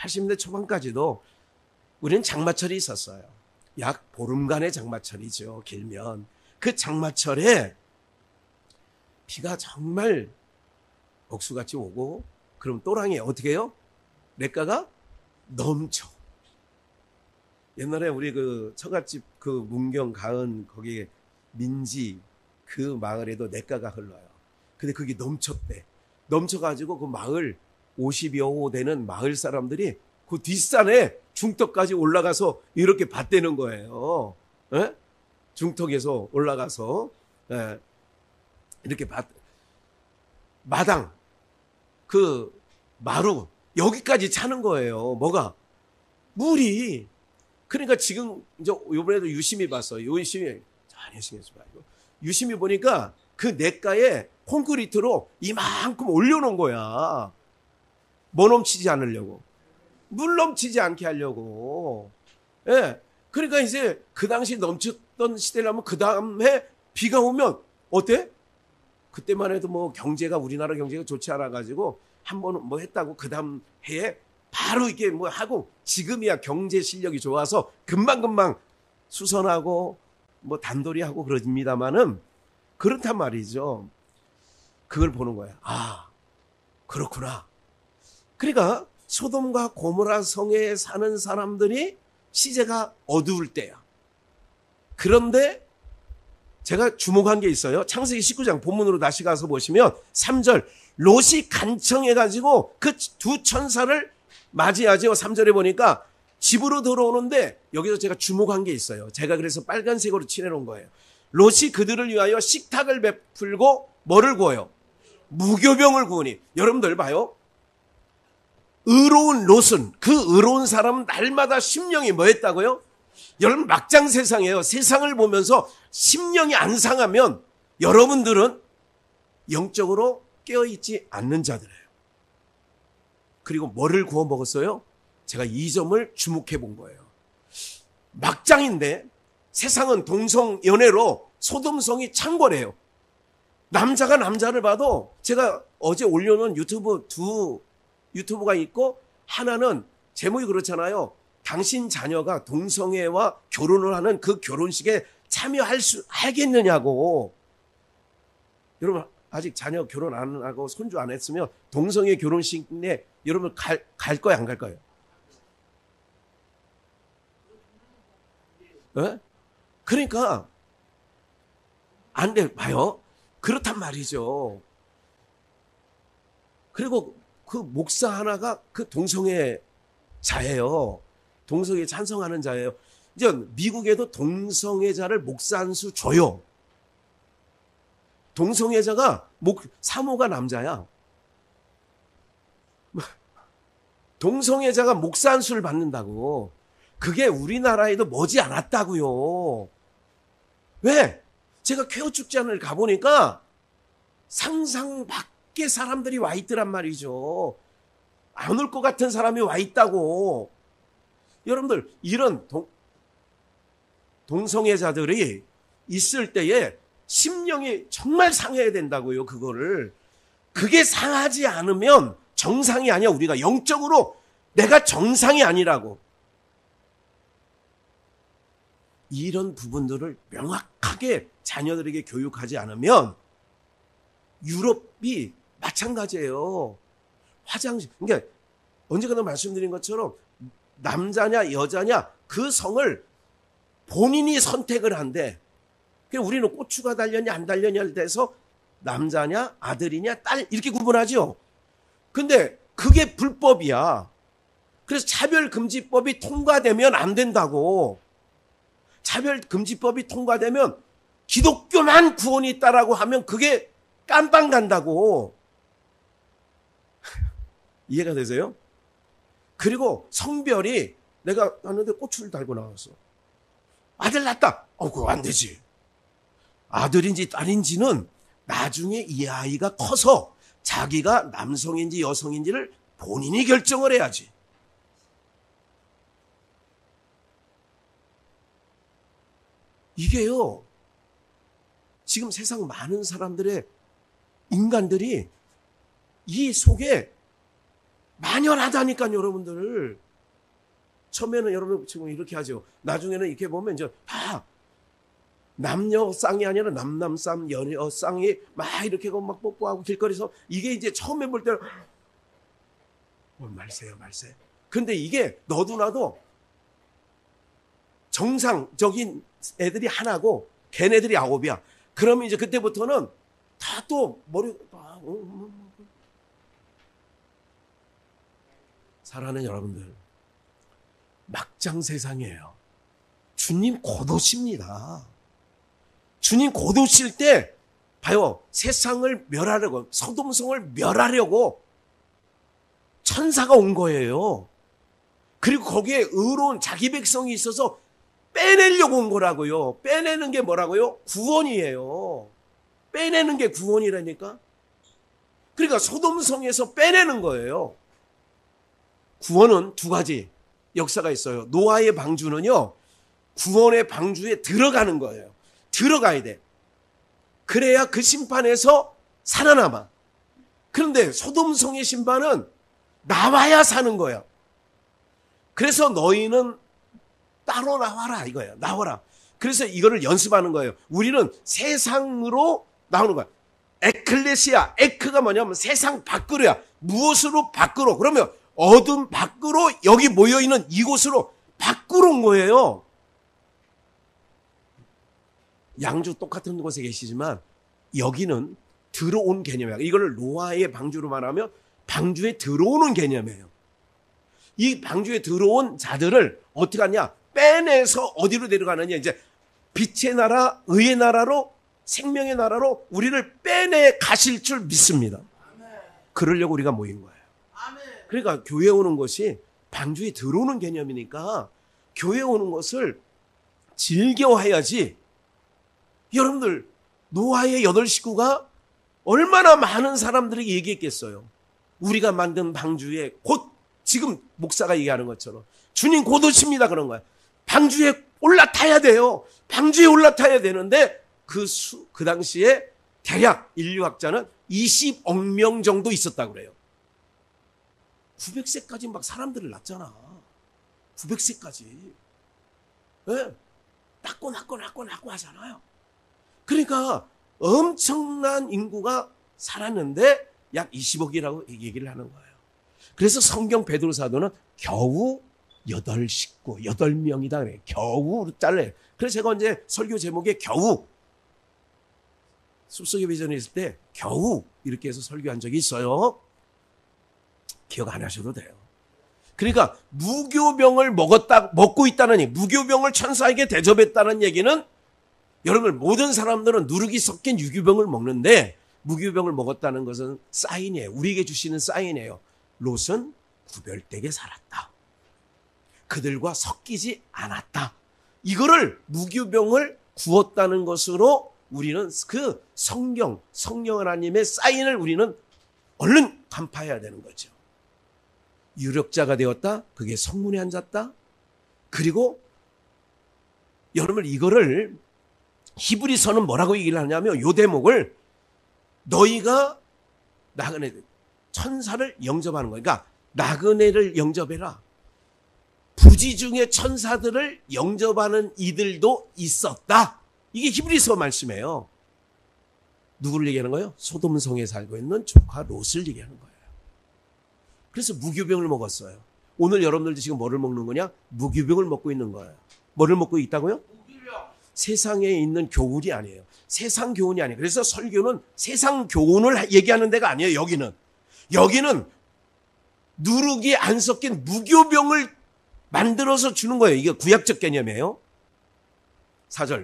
팔십 년대 초반까지도 우리는 장마철이 있었어요. 약 보름간의 장마철이죠. 길면. 그 장마철에 비가 정말 억수같이 오고 그럼 또랑이 어떻게 해요? 냇가가 넘쳐. 옛날에 우리 그 처갓집 그 문경 가은 거기 민지 그 마을에도 냇가가 흘러요. 근데 그게 넘쳤대. 넘쳐가지고 그 마을 오십여 호 되는 마을 사람들이 그 뒷산에 중턱까지 올라가서 이렇게 봤대는 거예요. 에? 중턱에서 올라가서 에. 이렇게 봤. 마당 그 마루 여기까지 차는 거예요. 뭐가? 물이. 그러니까 지금 이제 이번에도 유심히 봤어요. 유심히 아니 신경 쓰지 말고 유심히 보니까 그 냇가에 콘크리트로 이만큼 올려놓은 거야. 뭐 넘치지 않으려고. 물 넘치지 않게 하려고. 예. 그러니까 이제 그 당시 넘쳤던 시대라면 그 다음에 비가 오면 어때? 그때만 해도 뭐 경제가 우리나라 경제가 좋지 않아 가지고 한 번 뭐 했다고 그 다음 해에 바로 이게 뭐 하고 지금이야 경제 실력이 좋아서 금방금방 수선하고 뭐 단돌이 하고 그럽니다만은 그렇단 말이죠. 그걸 보는 거야. 아, 그렇구나. 그러니까 소돔과 고모라 성에 사는 사람들이 시제가 어두울 때야. 그런데 제가 주목한 게 있어요. 창세기 십구 장 본문으로 다시 가서 보시면 삼 절 롯이 간청해가지고 그 두 천사를 맞이하죠. 삼 절에 보니까 집으로 들어오는데 여기서 제가 주목한 게 있어요. 제가 그래서 빨간색으로 칠해놓은 거예요. 롯이 그들을 위하여 식탁을 베풀고 뭐를 구워요? 무교병을 구우니. 여러분들 봐요. 의로운 롯은 그 의로운 사람은 날마다 심령이 뭐 했다고요? 여러분 막장 세상이에요. 세상을 보면서 심령이 안 상하면 여러분들은 영적으로 깨어있지 않는 자들이에요. 그리고 뭐를 구워 먹었어요? 제가 이 점을 주목해 본 거예요. 막장인데 세상은 동성연애로 소돔성이 창궐해요. 남자가 남자를 봐도 제가 어제 올려놓은 유튜브 두 유튜브가 있고 하나는 제목이 그렇잖아요. 당신 자녀가 동성애와 결혼을 하는 그 결혼식에 참여할 수 하겠느냐고. 여러분 아직 자녀 결혼 안 하고 손주 안 했으면 동성애 결혼식에 여러분 갈, 갈 거야 안 갈 거예요? 네? 그러니까 안 돼 봐요. 그렇단 말이죠. 그리고 그 목사 하나가 그 동성애 자예요. 동성애 찬성하는 자예요. 이제 미국에도 동성애자를 목사 한 수 줘요. 동성애자가 목, 사모가 남자야. 동성애자가 목사 한 수를 받는다고. 그게 우리나라에도 머지 않았다고요. 왜? 제가 쾌어 축제를 가보니까 상상 밖의 사람들이 와 있더란 말이죠. 안 올 것 같은 사람이 와 있다고. 여러분들 이런 동, 동성애자들이 있을 때에 심령이 정말 상해야 된다고요. 그거를. 그게 상하지 않으면 정상이 아니야. 우리가 영적으로 내가 정상이 아니라고. 이런 부분들을 명확하게 자녀들에게 교육하지 않으면 유럽이 마찬가지예요. 화장실. 그러니까 언제가도 말씀드린 것처럼 남자냐 여자냐 그 성을 본인이 선택을 한대. 우리는 고추가 달렸냐 안 달렸냐에 대해서 남자냐 아들이냐 딸 이렇게 구분하죠. 근데 그게 불법이야. 그래서 차별금지법이 통과되면 안 된다고. 차별금지법이 통과되면 기독교만 구원이 있다라고 하면 그게 깜빵 간다고. 이해가 되세요? 그리고 성별이 내가 하는데 고추를 달고 나왔어. 아들 낳았다. 어, 그거 안 되지. 아들인지 딸인지는 나중에 이 아이가 커서 자기가 남성인지 여성인지를 본인이 결정을 해야지. 이게요. 지금 세상 많은 사람들의 인간들이 이 속에 만연하다니까요, 여러분들. 처음에는 여러분 지금 이렇게 하죠. 나중에는 이렇게 보면 이제 다 남녀 쌍이 아니라 남남 쌍, 여녀 쌍이 막 이렇게 막 뽀뽀하고 길거리에서 이게 이제 처음에 볼 때는 어, 말세요, 말세. 근데 이게 너도 나도 정상적인 애들이 하나고 걔네들이 아홉이야. 그러면 이제 그때부터는 다 또 머리 아, 어, 어, 어. 사랑하는 여러분들, 막장 세상이에요. 주님 곧 오십니다. 주님 곧 오실 때 봐요. 세상을 멸하려고, 소돔성을 멸하려고 천사가 온 거예요. 그리고 거기에 의로운 자기 백성이 있어서 빼내려고 온 거라고요. 빼내는 게 뭐라고요? 구원이에요. 빼내는 게 구원이라니까. 그러니까 소돔성에서 빼내는 거예요. 구원은 두 가지 역사가 있어요. 노아의 방주는요, 구원의 방주에 들어가는 거예요. 들어가야 돼. 그래야 그 심판에서 살아남아. 그런데 소돔성의 심판은 나와야 사는 거야. 그래서 너희는 따로 나와라 이거예요. 나와라. 그래서 이거를 연습하는 거예요. 우리는 세상으로 나오는 거야. 에클레시아, 에크가 뭐냐면 세상 밖으로야. 무엇으로 밖으로? 그러면 어둠 밖으로 여기 모여있는 이곳으로 밖으로 온 거예요. 양주 똑같은 곳에 계시지만 여기는 들어온 개념이야. 이걸 노아의 방주로 말하면 방주에 들어오는 개념이에요. 이 방주에 들어온 자들을 어떻게 하냐? 빼내서 어디로 데려가느냐? 이제 빛의 나라, 의의 나라로, 생명의 나라로 우리를 빼내 가실 줄 믿습니다. 그러려고 우리가 모인 거예요. 그러니까 교회 오는 것이 방주에 들어오는 개념이니까 교회 오는 것을 즐겨해야지. 여러분들, 노아의 여덟 식구가 얼마나 많은 사람들에게 얘기했겠어요. 우리가 만든 방주에 곧 지금 목사가 얘기하는 것처럼 주님 곧 오십니다 그런 거야. 방주에 올라타야 돼요. 방주에 올라타야 되는데 그 수, 그 당시에 대략 인류학자는 이십억 명 정도 있었다고 그래요. 구백 세까지 막 사람들을 낳잖아. 구백 세까지. 네? 낳고 낳고 낳고 낳고 하잖아요. 그러니까 엄청난 인구가 살았는데 약 이십억이라고 얘기를 하는 거예요. 그래서 성경 베드로 사도는 겨우 여덟 식구, 여덟 명이다 그래요. 겨우 잘라요. 그래서 제가 언제 설교 제목에 겨우, 숲속의 비전에 있을 때 겨우 이렇게 해서 설교한 적이 있어요. 기억 안 하셔도 돼요. 그러니까 무교병을 먹었다, 먹고 있다는, 무교병을 천사에게 대접했다는 얘기는 여러분 모든 사람들은 누룩이 섞인 유교병을 먹는데 무교병을 먹었다는 것은 사인이에요. 우리에게 주시는 사인이에요. 롯은 구별되게 살았다. 그들과 섞이지 않았다. 이거를 무교병을 구웠다는 것으로 우리는 그 성경, 성령 하나님의 사인을 우리는 얼른 간파해야 되는 거죠. 유력자가 되었다. 그게 성문에 앉았다. 그리고 여러분 이거를 히브리서는 뭐라고 얘기를 하냐면 이 대목을 너희가 나그네 천사를 영접하는 거예요. 그러니까 나그네를 영접해라. 부지 중에 천사들을 영접하는 이들도 있었다. 이게 히브리서 말씀이에요. 누구를 얘기하는 거예요? 소돔성에 살고 있는 조카 롯을 얘기하는 거예요. 그래서 무교병을 먹었어요. 오늘 여러분들도 지금 뭐를 먹는 거냐? 무교병을 먹고 있는 거예요. 뭐를 먹고 있다고요? 세상에 있는 교훈이 아니에요. 세상 교훈이 아니에요. 그래서 설교는 세상 교훈을 얘기하는 데가 아니에요. 여기는. 여기는 누룩이 안 섞인 무교병을 만들어서 주는 거예요. 이게 구약적 개념이에요. 사 절.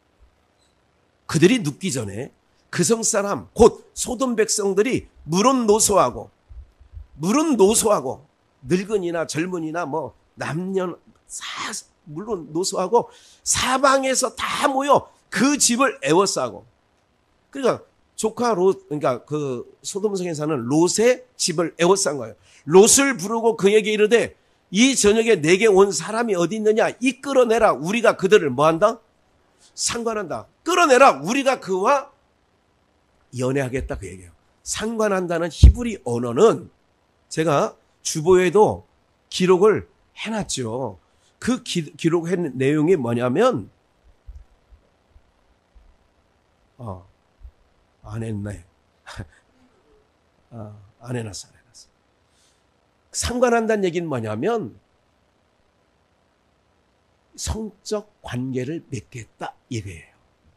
그들이 눕기 전에 그 성사람 곧 소돔 백성들이 물은 노소하고 물은 노소하고 늙은이나 젊은이나 뭐 남녀 사 물론 노소하고 사방에서 다 모여 그 집을 애워싸고, 그러니까 조카 롯, 그러니까 그 소돔성에 사는 롯의 집을 애워싼 거예요. 롯을 부르고 그에게 이르되 이 저녁에 내게 온 사람이 어디 있느냐? 이끌어내라. 우리가 그들을 뭐한다? 상관한다. 끌어내라. 우리가 그와 연애하겠다 그 얘기예요. 상관한다는 히브리 언어는 제가 주보에도 기록을 해놨죠. 그 기, 기록한 내용이 뭐냐면 어, 안 했네. 아, 안 해놨어, 안 해놨어. 상관한다는 얘기는 뭐냐면 성적 관계를 맺겠다 이래요.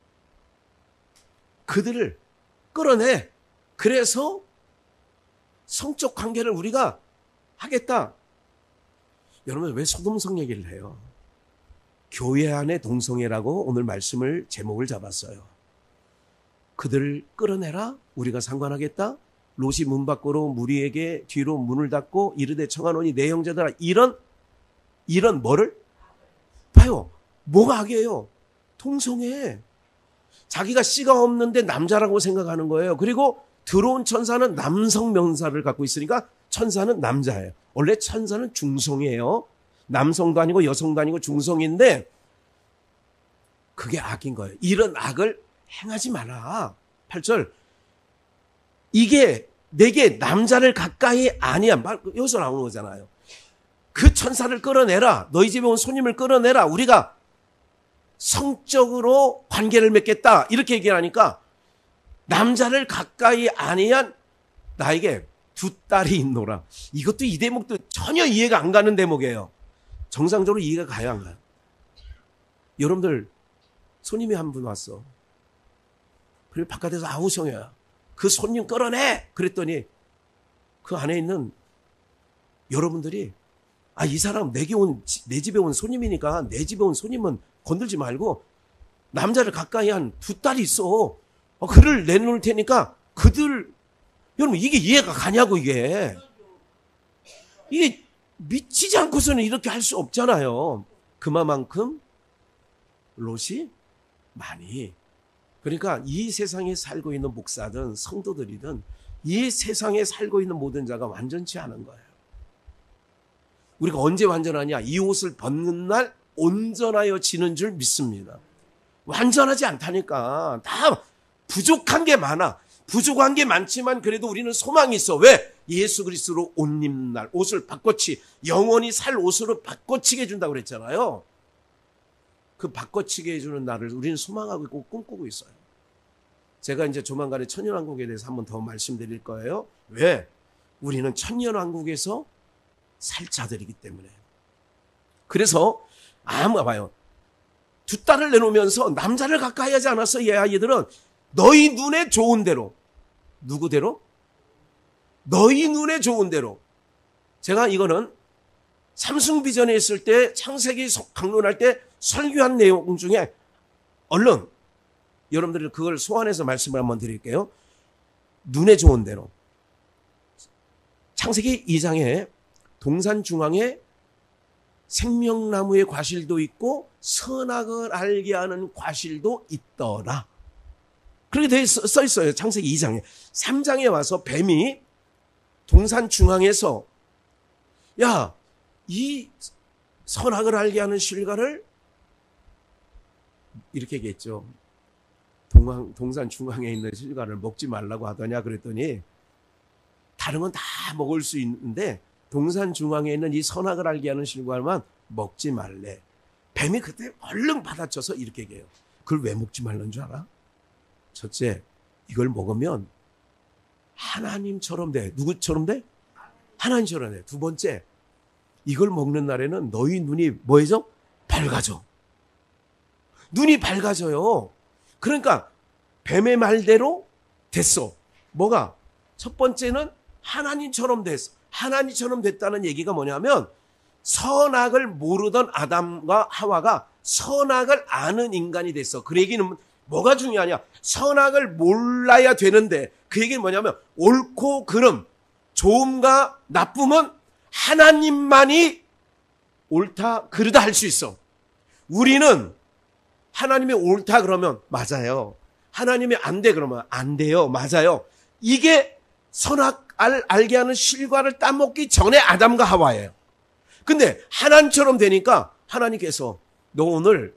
그들을 끌어내. 그래서 성적 관계를 우리가 하겠다. 여러분 왜 소동성 얘기를 해요? 교회 안의 동성애라고 오늘 말씀을 제목을 잡았어요. 그들을 끌어내라. 우리가 상관하겠다. 롯이 문 밖으로 무리에게 뒤로 문을 닫고 이르되 청하노니 내 형제들아, 이런 이런 뭐를 봐요. 뭐가 악이에요? 동성애. 자기가 씨가 없는데 남자라고 생각하는 거예요. 그리고 들어온 천사는 남성 명사를 갖고 있으니까 천사는 남자예요. 원래 천사는 중성이에요. 남성도 아니고 여성도 아니고 중성인데 그게 악인 거예요. 이런 악을 행하지 마라. 팔 절. 이게 내게 남자를 가까이 아니야. 여기서 나오는 거잖아요. 그 천사를 끌어내라. 너희 집에 온 손님을 끌어내라. 우리가 성적으로 관계를 맺겠다. 이렇게 얘기하니까 남자를 가까이 아니한 나에게 두 딸이 있노라. 이것도 이 대목도 전혀 이해가 안 가는 대목이에요. 정상적으로 이해가 가요, 안 가요? 여러분들 손님이 한 분 왔어. 그리고 바깥에서 아우성이야. 그 손님 끌어내! 그랬더니 그 안에 있는 여러분들이 아, 이 사람 내게 온, 내 집에 온 손님이니까 내 집에 온 손님은 건들지 말고 남자를 가까이 한 두 딸이 있어. 어, 그를 내놓을 테니까 그들, 여러분 이게 이해가 가냐고 이게. 이게 미치지 않고서는 이렇게 할 수 없잖아요. 그만큼 롯이 많이. 그러니까 이 세상에 살고 있는 목사든 성도들이든 이 세상에 살고 있는 모든 자가 완전치 않은 거예요. 우리가 언제 완전하냐? 이 옷을 벗는 날 온전하여지는 줄 믿습니다. 완전하지 않다니까. 다 부족한 게 많아. 부족한 게 많지만 그래도 우리는 소망이 있어. 왜? 예수 그리스도로 옷 입는 날, 옷을 바꿔치, 영원히 살 옷으로 바꿔치게 해준다고 그랬잖아요. 그 바꿔치게 해주는 날을 우리는 소망하고 있고 꿈꾸고 있어요. 제가 이제 조만간에 천년왕국에 대해서 한번 더 말씀드릴 거예요. 왜? 우리는 천년왕국에서 살 자들이기 때문에. 그래서 아무 봐요. 두 딸을 내놓으면서 남자를 가까이 하지 않았어. 얘 아이들은 너희 눈에 좋은 대로. 누구대로? 너희 눈에 좋은 대로. 제가 이거는 삼승 비전에 있을 때 창세기 강론할 때 설교한 내용 중에 얼른 여러분들이 그걸 소환해서 말씀을 한번 드릴게요. 눈에 좋은 대로. 창세기 이 장에 동산 중앙에 생명나무의 과실도 있고 선악을 알게 하는 과실도 있더라. 그렇게 돼 써 있어요. 창세기 이 장에. 삼 장에 와서 뱀이 동산 중앙에서 야, 이 선악을 알게 하는 실과를 이렇게 얘기했죠. 동강, 동산 중앙에 있는 실과를 먹지 말라고 하더냐 그랬더니 다른 건 다 먹을 수 있는데 동산 중앙에 있는 이 선악을 알게 하는 실과만 먹지 말래. 뱀이 그때 얼른 받아쳐서 이렇게 얘기해요. 그걸 왜 먹지 말라는 줄 알아? 첫째, 이걸 먹으면 하나님처럼 돼. 누구처럼 돼? 하나님처럼 돼. 두 번째, 이걸 먹는 날에는 너희 눈이 뭐해져? 밝아져. 눈이 밝아져요. 그러니까 뱀의 말대로 됐어. 뭐가? 첫 번째는 하나님처럼 됐어. 하나님처럼 됐다는 얘기가 뭐냐면 선악을 모르던 아담과 하와가 선악을 아는 인간이 됐어. 그 얘기는 뭐가 중요하냐? 선악을 몰라야 되는데 그 얘기는 뭐냐면 옳고 그름, 좋음과 나쁨은 하나님만이 옳다 그르다 할 수 있어. 우리는 하나님이 옳다 그러면 맞아요. 하나님이 안 돼 그러면 안 돼요. 맞아요. 이게 선악을 알게 하는 실과를 따먹기 전에 아담과 하와예요. 근데 하나님처럼 되니까 하나님께서 너 오늘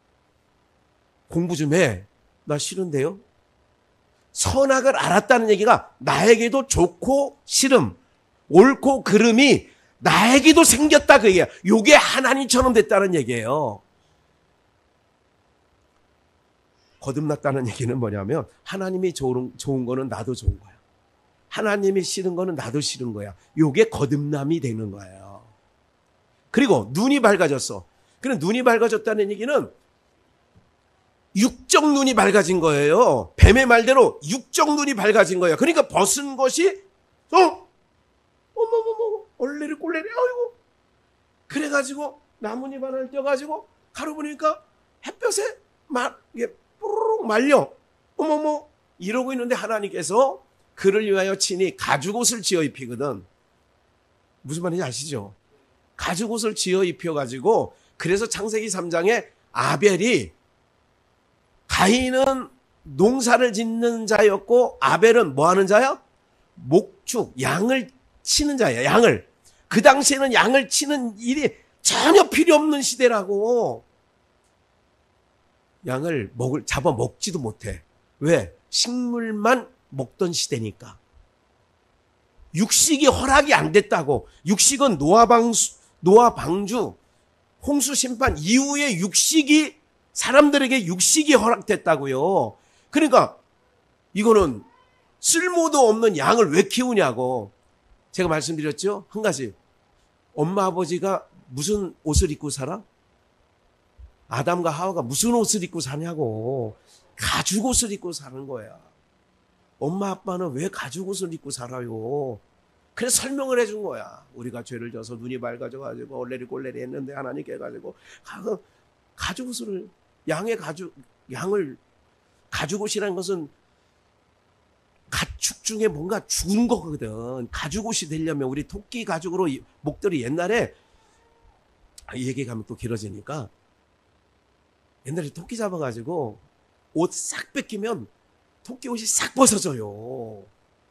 공부 좀 해. 나 싫은데요. 선악을 알았다는 얘기가 나에게도 좋고 싫음, 옳고 그름이 나에게도 생겼다 그 얘기야. 요게 하나님처럼 됐다는 얘기예요. 거듭났다는 얘기는 뭐냐면 하나님이 좋은, 좋은 거는 나도 좋은 거야. 하나님이 싫은 거는 나도 싫은 거야. 요게 거듭남이 되는 거예요. 그리고 눈이 밝아졌어. 그럼 눈이 밝아졌다는 얘기는 육적 눈이 밝아진 거예요. 뱀의 말대로 육적 눈이 밝아진 거예요. 그러니까 벗은 것이 어? 어머머머 얼레리 꼴레리 아이고 그래가지고 나뭇잎 하나를 떼어가지고 가로 보니까 햇볕에 막 이게 뽀로록 말려 어머머 이러고 있는데 하나님께서 그를 위하여 친히 가죽옷을 지어 입히거든. 무슨 말인지 아시죠? 가죽옷을 지어 입혀가지고 그래서 창세기 삼 장에 아벨이 가인은 농사를 짓는 자였고 아벨은 뭐 하는 자야? 목축, 양을 치는 자야. 양을. 그 당시에는 양을 치는 일이 전혀 필요 없는 시대라고. 양을 먹을 잡아 먹지도 못해. 왜? 식물만 먹던 시대니까. 육식이 허락이 안 됐다고. 육식은 노아 방수, 노아 방주, 홍수 심판 이후에 육식이 사람들에게 육식이 허락됐다고요. 그러니까 이거는 쓸모도 없는 양을 왜 키우냐고. 제가 말씀드렸죠? 한 가지. 엄마 아버지가 무슨 옷을 입고 살아? 아담과 하와가 무슨 옷을 입고 사냐고. 가죽옷을 입고 사는 거야. 엄마 아빠는 왜 가죽옷을 입고 살아요? 그래서 설명을 해준 거야. 우리가 죄를 져서 눈이 밝아져가지고 얼레리 꼴레리 했는데 하나님께 해가지고 가죽옷을 양의 가죽 양을 가죽옷이라는 것은 가축 중에 뭔가 죽은 거거든. 가죽옷이 되려면 우리 토끼 가죽으로 목들이 옛날에 이 얘기 가면 또 길어지니까 옛날에 토끼 잡아가지고 옷 싹 뺏기면 토끼 옷이 싹 벗어져요.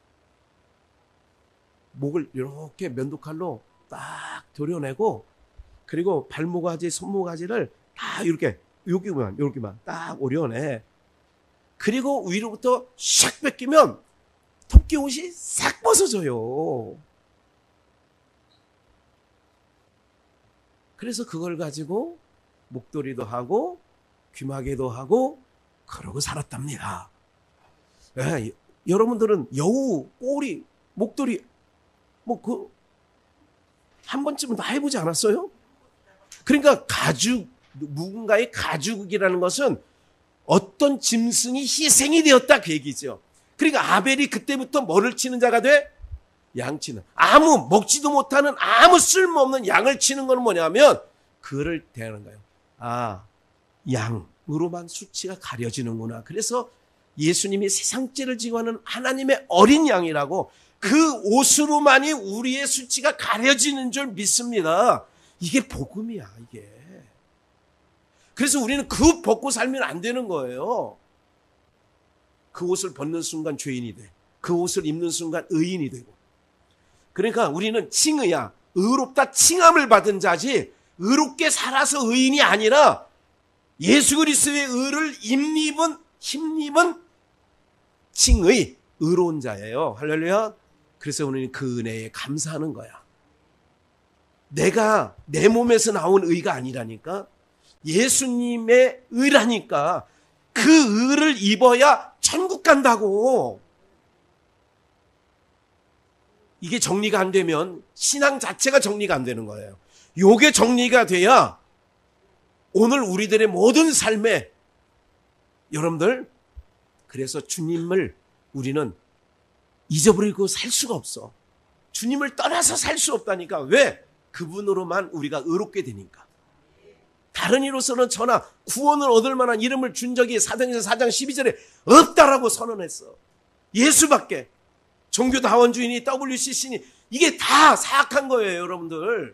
목을 이렇게 면도칼로 딱 도려내고 그리고 발모가지, 손모가지를 다 이렇게 여기만 여기만 딱 오려내. 그리고 위로부터 샥 뺏기면 토끼 옷이 싹 벗어져요. 그래서 그걸 가지고 목도리도 하고 귀마개도 하고 그러고 살았답니다. 예, 여러분들은 여우, 꼬리, 목도리 뭐 그 한 번쯤은 다 해보지 않았어요? 그러니까 가죽, 누군가의 가죽이라는 것은 어떤 짐승이 희생이 되었다 그 얘기죠. 그러니까 아벨이 그때부터 뭐를 치는 자가 돼? 양치는. 아무 먹지도 못하는 아무 쓸모없는 양을 치는 건 뭐냐면 그를 대하는 거예요. 아, 양으로만 수치가 가려지는구나. 그래서 예수님이 세상죄를 지고 하는 하나님의 어린 양이라고 그 옷으로만이 우리의 수치가 가려지는 줄 믿습니다. 이게 복음이야, 이게. 그래서 우리는 그 옷 벗고 살면 안 되는 거예요. 그 옷을 벗는 순간 죄인이 돼. 그 옷을 입는 순간 의인이 되고. 그러니까 우리는 칭의야. 의롭다 칭함을 받은 자지 의롭게 살아서 의인이 아니라 예수 그리스도의 의를 힘입은 힘입은 칭의 의로운 자예요. 할렐루야. 그래서 우리는 그 은혜에 감사하는 거야. 내가 내 몸에서 나온 의가 아니라니까. 예수님의 의라니까. 그 의를 입어야 천국 간다고. 이게 정리가 안 되면 신앙 자체가 정리가 안 되는 거예요. 요게 정리가 돼야 오늘 우리들의 모든 삶에 여러분들 그래서 주님을 우리는 잊어버리고 살 수가 없어. 주님을 떠나서 살 수 없다니까. 왜? 그분으로만 우리가 의롭게 되니까. 다른 이로서는 전하 구원을 얻을 만한 이름을 준 적이 사도행전 사 장 십이 절에 없다라고 선언했어. 예수밖에. 종교다원주의니 더블유씨씨니 이게 다 사악한 거예요, 여러분들.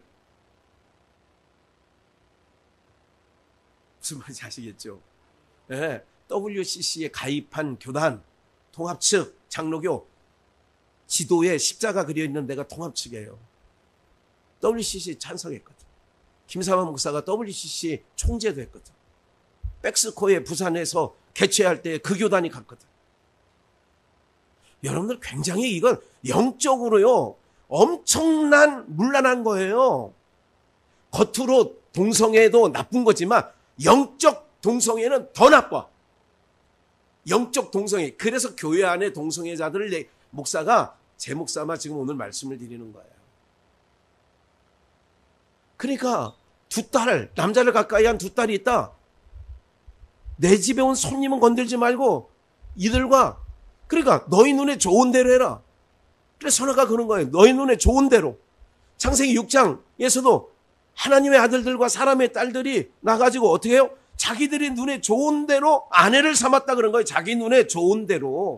무슨 말인지 아시겠죠? 네, 더블유씨씨에 가입한 교단, 통합 측, 장로교 지도에 십자가 그려있는 데가 통합 측이에요. 더블유씨씨 찬성했거든. 김사만 목사가 더블유씨씨 총재도 했거든. 백스코에 부산에서 개최할 때 그 교단이 갔거든. 여러분들 굉장히 이건 영적으로요. 엄청난 문란한 거예요. 겉으로 동성애도 나쁜 거지만 영적 동성애는 더 나빠. 영적 동성애. 그래서 교회 안에 동성애자들을 목사가 제 목사만 지금 오늘 말씀을 드리는 거예요. 그러니까 두 딸, 남자를 가까이 한 두 딸이 있다. 내 집에 온 손님은 건들지 말고 이들과, 그러니까 너희 눈에 좋은 대로 해라. 그래서 선화가 그런 거예요. 너희 눈에 좋은 대로. 창세기 육 장에서도 하나님의 아들들과 사람의 딸들이 나가지고 어떻게 해요? 자기들이 눈에 좋은 대로 아내를 삼았다 그런 거예요. 자기 눈에 좋은 대로.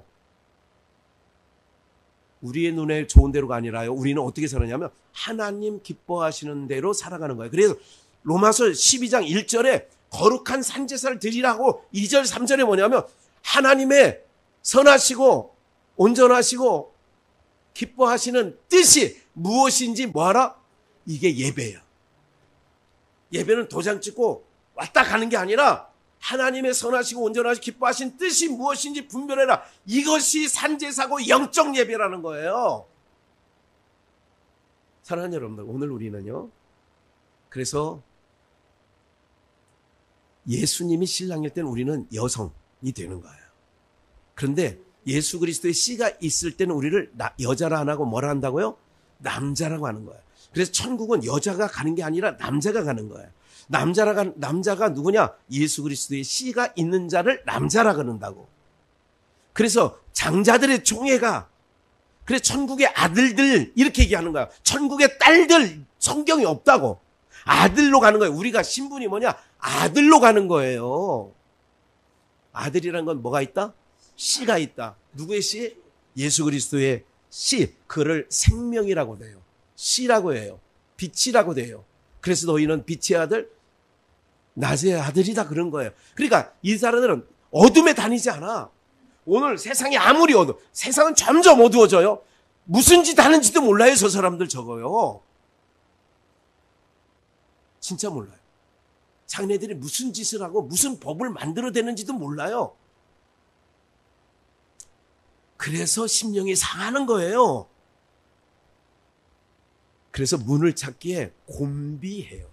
우리의 눈에 좋은 대로가 아니라요. 우리는 어떻게 살았냐면 하나님 기뻐하시는 대로 살아가는 거예요. 그래서 로마서 십이 장 일 절에 거룩한 산제사를 드리라고 이 절 삼 절에 뭐냐면 하나님의 선하시고 온전하시고 기뻐하시는 뜻이 무엇인지 뭐하라? 이게 예배야. 예배는 도장 찍고 왔다 가는 게 아니라 하나님의 선하시고 온전하시고 기뻐하신 뜻이 무엇인지 분별해라. 이것이 산제사고 영적 예배라는 거예요. 사랑하는 여러분들, 오늘 우리는요, 그래서 예수님이 신랑일 때는 우리는 여성이 되는 거예요. 그런데 예수 그리스도의 씨가 있을 때는 우리를 나, 여자라 안 하고 뭐라 한다고요? 남자라고 하는 거예요. 그래서 천국은 여자가 가는 게 아니라 남자가 가는 거예요. 남자가, 남자가 누구냐? 예수 그리스도의 씨가 있는 자를 남자라 그런다고. 그래서 장자들의 총회가, 그래서 천국의 아들들 이렇게 얘기하는 거야. 천국의 딸들 성경이 없다고. 아들로 가는 거예요. 우리가 신분이 뭐냐? 아들로 가는 거예요. 아들이란 건 뭐가 있다? 씨가 있다. 누구의 씨? 예수 그리스도의 씨. 그를 생명이라고 돼요. 씨라고 해요. 빛이라고 돼요. 그래서 너희는 빛의 아들, 낮의 아들이다 그런 거예요. 그러니까 이 사람들은 어둠에 다니지 않아. 오늘 세상이 아무리 어두워, 세상은 점점 어두워져요. 무슨 짓 하는지도 몰라요. 저 사람들 저거요. 진짜 몰라요. 자기네들이 무슨 짓을 하고 무슨 법을 만들어대는지도 몰라요. 그래서 심령이 상하는 거예요. 그래서 문을 찾기에 곤비해요.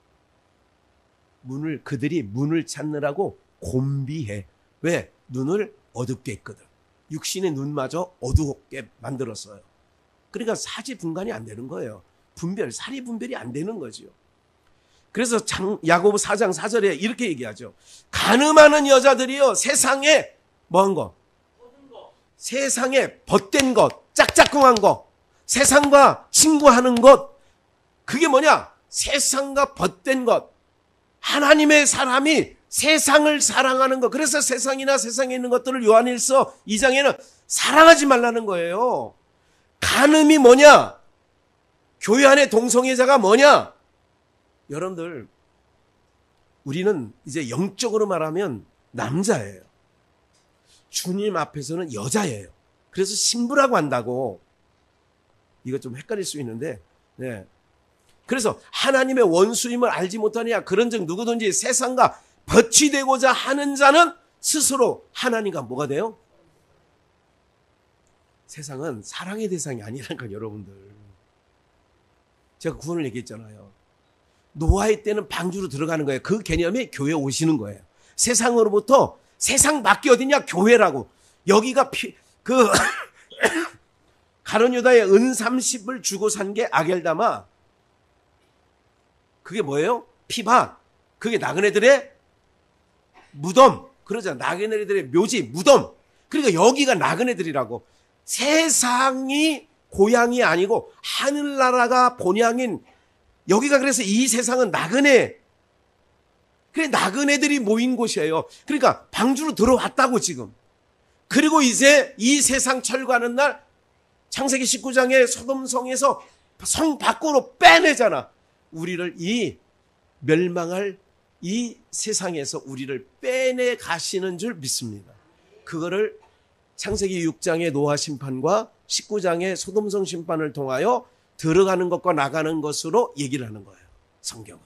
문을, 그들이 문을 찾느라고 곤비해. 왜? 눈을 어둡게 했거든. 육신의 눈마저 어둡게 만들었어요. 그러니까 사지 분간이 안 되는 거예요. 분별, 사리 분별이 안 되는 거죠. 그래서 장, 야고보 사 장 사 절에 이렇게 얘기하죠. 가늠하는 여자들이요, 세상에 뭐한 거? 세상에 벗된 것, 짝짝꿍한 것, 세상과 친구하는 것, 그게 뭐냐? 세상과 벗된 것. 하나님의 사람이 세상을 사랑하는 것. 그래서 세상이나 세상에 있는 것들을 요한일서 이 장에는 사랑하지 말라는 거예요. 간음이 뭐냐? 교회 안에 동성애자가 뭐냐? 여러분들, 우리는 이제 영적으로 말하면 남자예요. 주님 앞에서는 여자예요. 그래서 신부라고 한다고. 이거 좀 헷갈릴 수 있는데, 네. 그래서 하나님의 원수임을 알지 못하느냐? 그런즉 누구든지 세상과 벗이 되고자 하는 자는 스스로 하나님과 뭐가 돼요? 세상은 사랑의 대상이 아니라니까, 여러분들. 제가 구원을 얘기했잖아요. 노아의 때는 방주로 들어가는 거예요. 그 개념이 교회 오시는 거예요. 세상으로부터, 세상 밖에 어디냐? 교회라고. 여기가 피, 그 가룟 유다의 은 삼십을 주고 산 게 아겔다마. 그게 뭐예요? 피바. 그게 나그네들의 무덤. 그러잖아. 나그네들의 묘지, 무덤. 그러니까 여기가 나그네들이라고. 세상이 고향이 아니고 하늘나라가 본향인 여기가, 그래서 이 세상은 나그네. 그래, 나그네들이 모인 곳이에요. 그러니까 방주로 들어왔다고 지금. 그리고 이제 이 세상 철거하는 날 창세기 십구 장의 소돔성에서 성 밖으로 빼내잖아. 우리를 이 멸망할 이 세상에서 우리를 빼내 가시는 줄 믿습니다. 그거를 창세기 육 장의 노아 심판과 십구 장의 소돔성 심판을 통하여 들어가는 것과 나가는 것으로 얘기를 하는 거예요. 성경은.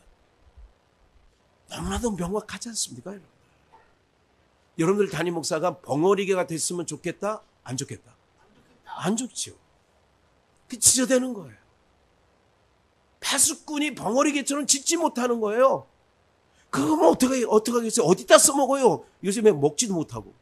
너무나도 명확하지 않습니까? 여러분들, 여러분들 담임 목사가 벙어리개가 됐으면 좋겠다? 안 좋겠다? 안 좋죠. 그 지저대는 거예요. 파수꾼이 벙어리개처럼 짖지 못하는 거예요. 그거면 어떻게, 어떻게 하겠어요? 어디다 써먹어요? 요즘에 먹지도 못하고.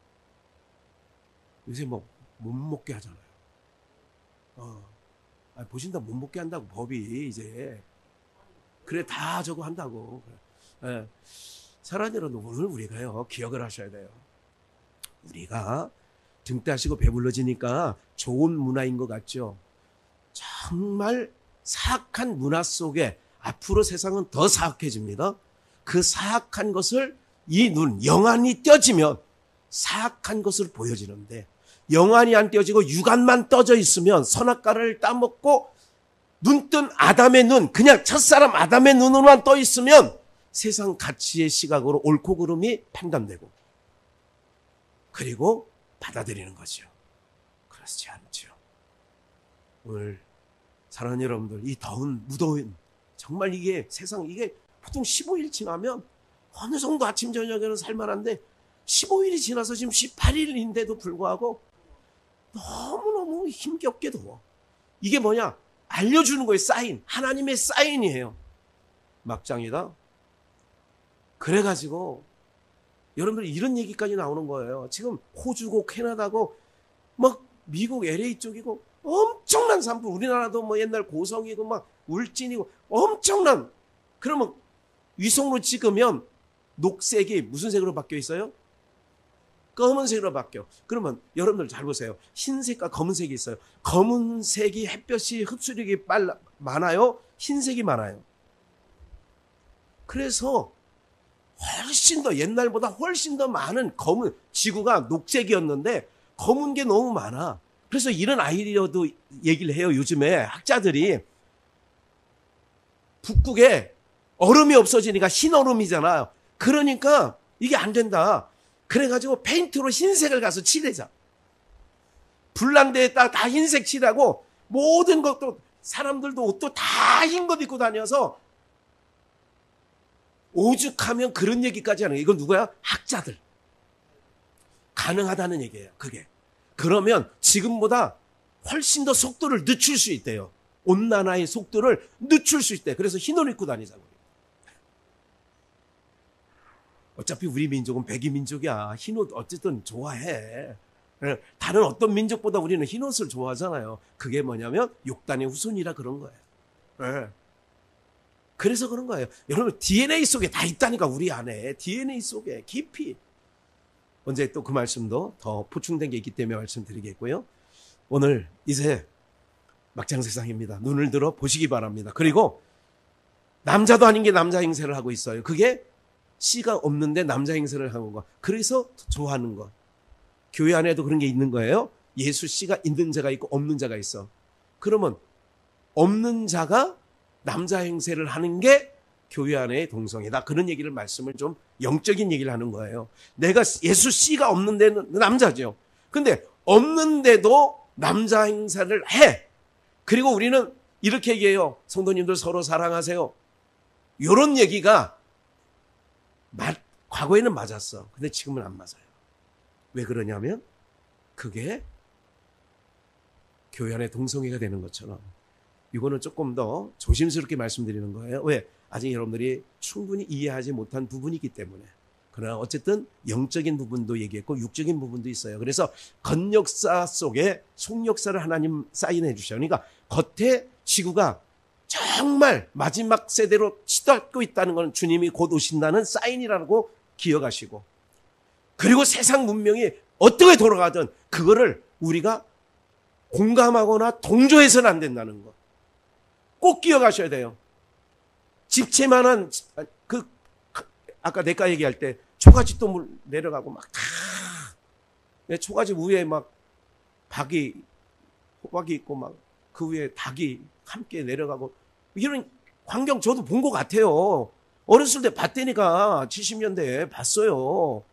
요새 뭐, 못 먹게 하잖아요. 어. 아, 보신다, 못 먹게 한다고, 법이, 이제. 그래, 다 저거 한다고. 예. 사랑하는 여러분, 오늘 우리가요, 기억을 하셔야 돼요. 우리가 등 따시고 배불러지니까 좋은 문화인 것 같죠? 정말 사악한 문화 속에 앞으로 세상은 더 사악해집니다. 그 사악한 것을 이 눈, 영안이 떼어지면 사악한 것을 보여지는데, 영안이 안 떼어지고 육안만 떠져 있으면 선악과를 따먹고 눈뜬 아담의 눈, 그냥 첫사람 아담의 눈으로만 떠 있으면 세상 가치의 시각으로 옳고 그름이 판단되고, 그리고 받아들이는 거죠. 그렇지 않죠. 오늘 사랑하는 여러분들, 이 더운 무더운, 정말 이게 세상, 이게 보통 십오 일 지나면 어느 정도 아침 저녁에는 살만한데 십오 일이 지나서 지금 십팔 일인데도 불구하고 너무너무 힘겹게 더워. 이게 뭐냐? 알려주는 거예요. 사인. 하나님의 사인이에요. 막장이다. 그래가지고 여러분들 이런 얘기까지 나오는 거예요. 지금 호주고 캐나다고 막 미국 엘에이 쪽이고 엄청난 산불. 우리나라도 뭐 옛날 고성이고 막 울진이고 엄청난. 그러면 위성으로 찍으면 녹색이 무슨 색으로 바뀌어 있어요? 검은색으로 바뀌어. 그러면 여러분들 잘 보세요. 흰색과 검은색이 있어요. 검은색이 햇볕이 흡수력이 빨라, 많아요? 흰색이 많아요. 그래서 훨씬 더 옛날보다 훨씬 더 많은 검은, 지구가 녹색이었는데 검은 게 너무 많아. 그래서 이런 아이디어도 얘기를 해요. 요즘에 학자들이 북극에 얼음이 없어지니까 흰 얼음이잖아요. 그러니까 이게 안 된다. 그래가지고 페인트로 흰색을 가서 칠해자. 불난데에다 다 흰색 칠하고 모든 것도, 사람들도 옷도 다 흰 것 입고 다녀서 오죽하면 그런 얘기까지 하는 거예요. 이건 누구야? 학자들. 가능하다는 얘기예요. 그게. 그러면 지금보다 훨씬 더 속도를 늦출 수 있대요. 온난화의 속도를 늦출 수 있대. 그래서 흰 옷 입고 다니자고. 어차피 우리 민족은 백이 민족이야. 흰옷 어쨌든 좋아해. 다른 어떤 민족보다 우리는 흰옷을 좋아하잖아요. 그게 뭐냐면 욕단의 후손이라 그런 거예요. 네. 그래서 그런 거예요. 여러분 디엔에이 속에 다 있다니까. 우리 안에 디엔에이 속에 깊이. 언제 또 그 말씀도 더 보충된 게 있기 때문에 말씀드리겠고요. 오늘 이제 막장 세상입니다. 눈을 들어 보시기 바랍니다. 그리고 남자도 아닌 게 남자 행세를 하고 있어요. 그게 씨가 없는데 남자 행세를 하는 거. 그래서 좋아하는 거. 교회 안에도 그런 게 있는 거예요. 예수 씨가 있는 자가 있고 없는 자가 있어. 그러면 없는 자가 남자 행세를 하는 게 교회 안의 동성애다. 그런 얘기를 말씀을 좀 영적인 얘기를 하는 거예요. 내가 예수 씨가 없는 데는 남자죠. 근데 없는데도 남자 행사를 해. 그리고 우리는 이렇게 얘기해요. 성도님들 서로 사랑하세요. 이런 얘기가 말, 과거에는 맞았어. 근데 지금은 안 맞아요. 왜 그러냐면 그게 교회 안에 동성애가 되는 것처럼. 이거는 조금 더 조심스럽게 말씀드리는 거예요. 왜? 아직 여러분들이 충분히 이해하지 못한 부분이 있기 때문에. 그러나 어쨌든 영적인 부분도 얘기했고 육적인 부분도 있어요. 그래서 겉역사 속에 속역사를 하나님 사인해 주셔요. 그러니까 겉에 지구가 정말 마지막 세대로 치닫고 있다는 건 주님이 곧 오신다는 사인이라고 기억하시고, 그리고 세상 문명이 어떻게 돌아가든 그거를 우리가 공감하거나 동조해서는 안 된다는 거 꼭 기억하셔야 돼요. 집채만한 그 아까 내과 얘기할 때 초가집도 물 내려가고 막 다 초가집 위에 막 박이 호박이 있고 막 그 위에 닭이 함께 내려가고 이런 광경 저도 본 것 같아요. 어렸을 때 봤다니까. 칠십 년대에 봤어요.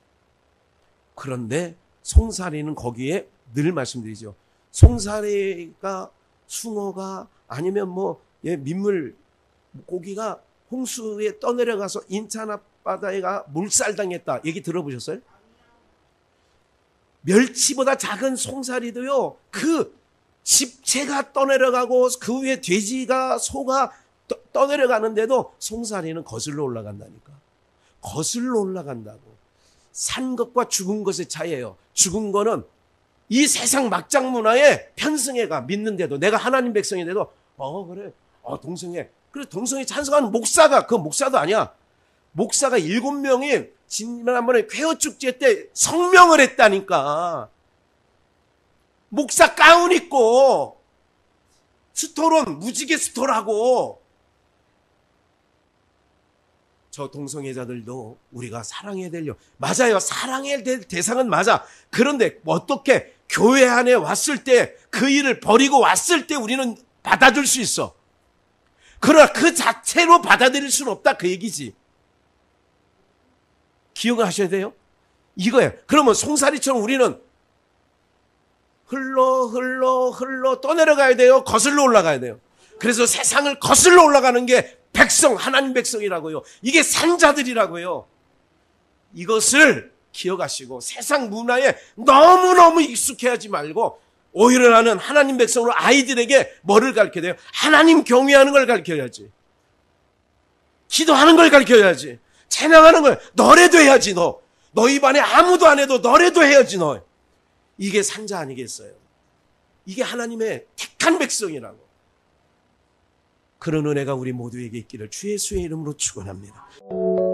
그런데 송사리는 거기에 늘 말씀드리죠. 송사리가 숭어가 아니면 뭐 예, 민물 고기가 홍수에 떠내려가서 인천 앞바다에가 몰살당했다. 얘기 들어보셨어요? 멸치보다 작은 송사리도요. 그 집채가 떠내려가고 그 위에 돼지가 소가 떠, 떠내려가는데도 송사리는 거슬러 올라간다니까. 거슬러 올라간다고. 산 것과 죽은 것의 차이예요. 죽은 거는 이 세상 막장 문화에 편승해가 믿는데도, 내가 하나님 백성인데도 어 그래 어 동성애 그래 동성애 찬성하는 목사가, 그 목사도 아니야. 목사가 일곱 명이 지난번에 쾌어 축제 때 성명을 했다니까. 목사 가운 입고 스토론 무지개 스토라고. 저 동성애자들도 우리가 사랑해야 되려. 맞아요. 사랑해야 될 대상은 맞아. 그런데 어떻게 교회 안에 왔을 때, 그 일을 버리고 왔을 때 우리는 받아줄 수 있어. 그러나 그 자체로 받아들일 수는 없다, 그 얘기지. 기억을 하셔야 돼요. 이거예요. 그러면 송사리처럼 우리는 흘러 흘러 흘러 떠내려가야 돼요? 거슬러 올라가야 돼요? 그래서 세상을 거슬러 올라가는 게 백성, 하나님 백성이라고요. 이게 산자들이라고요. 이것을 기억하시고 세상 문화에 너무너무 익숙해하지 말고, 오히려 나는 하나님 백성으로 아이들에게 뭐를 가르쳐야 돼요? 하나님 경외하는 걸 가르쳐야지. 기도하는 걸 가르쳐야지. 찬양하는 걸, 너래도 해야지. 너 너희 반에 아무도 안 해도 너래도 해야지. 너 이게 산자 아니겠어요? 이게 하나님의 택한 백성이라고. 그런 은혜가 우리 모두에게 있기를 주 예수의 이름으로 축원합니다.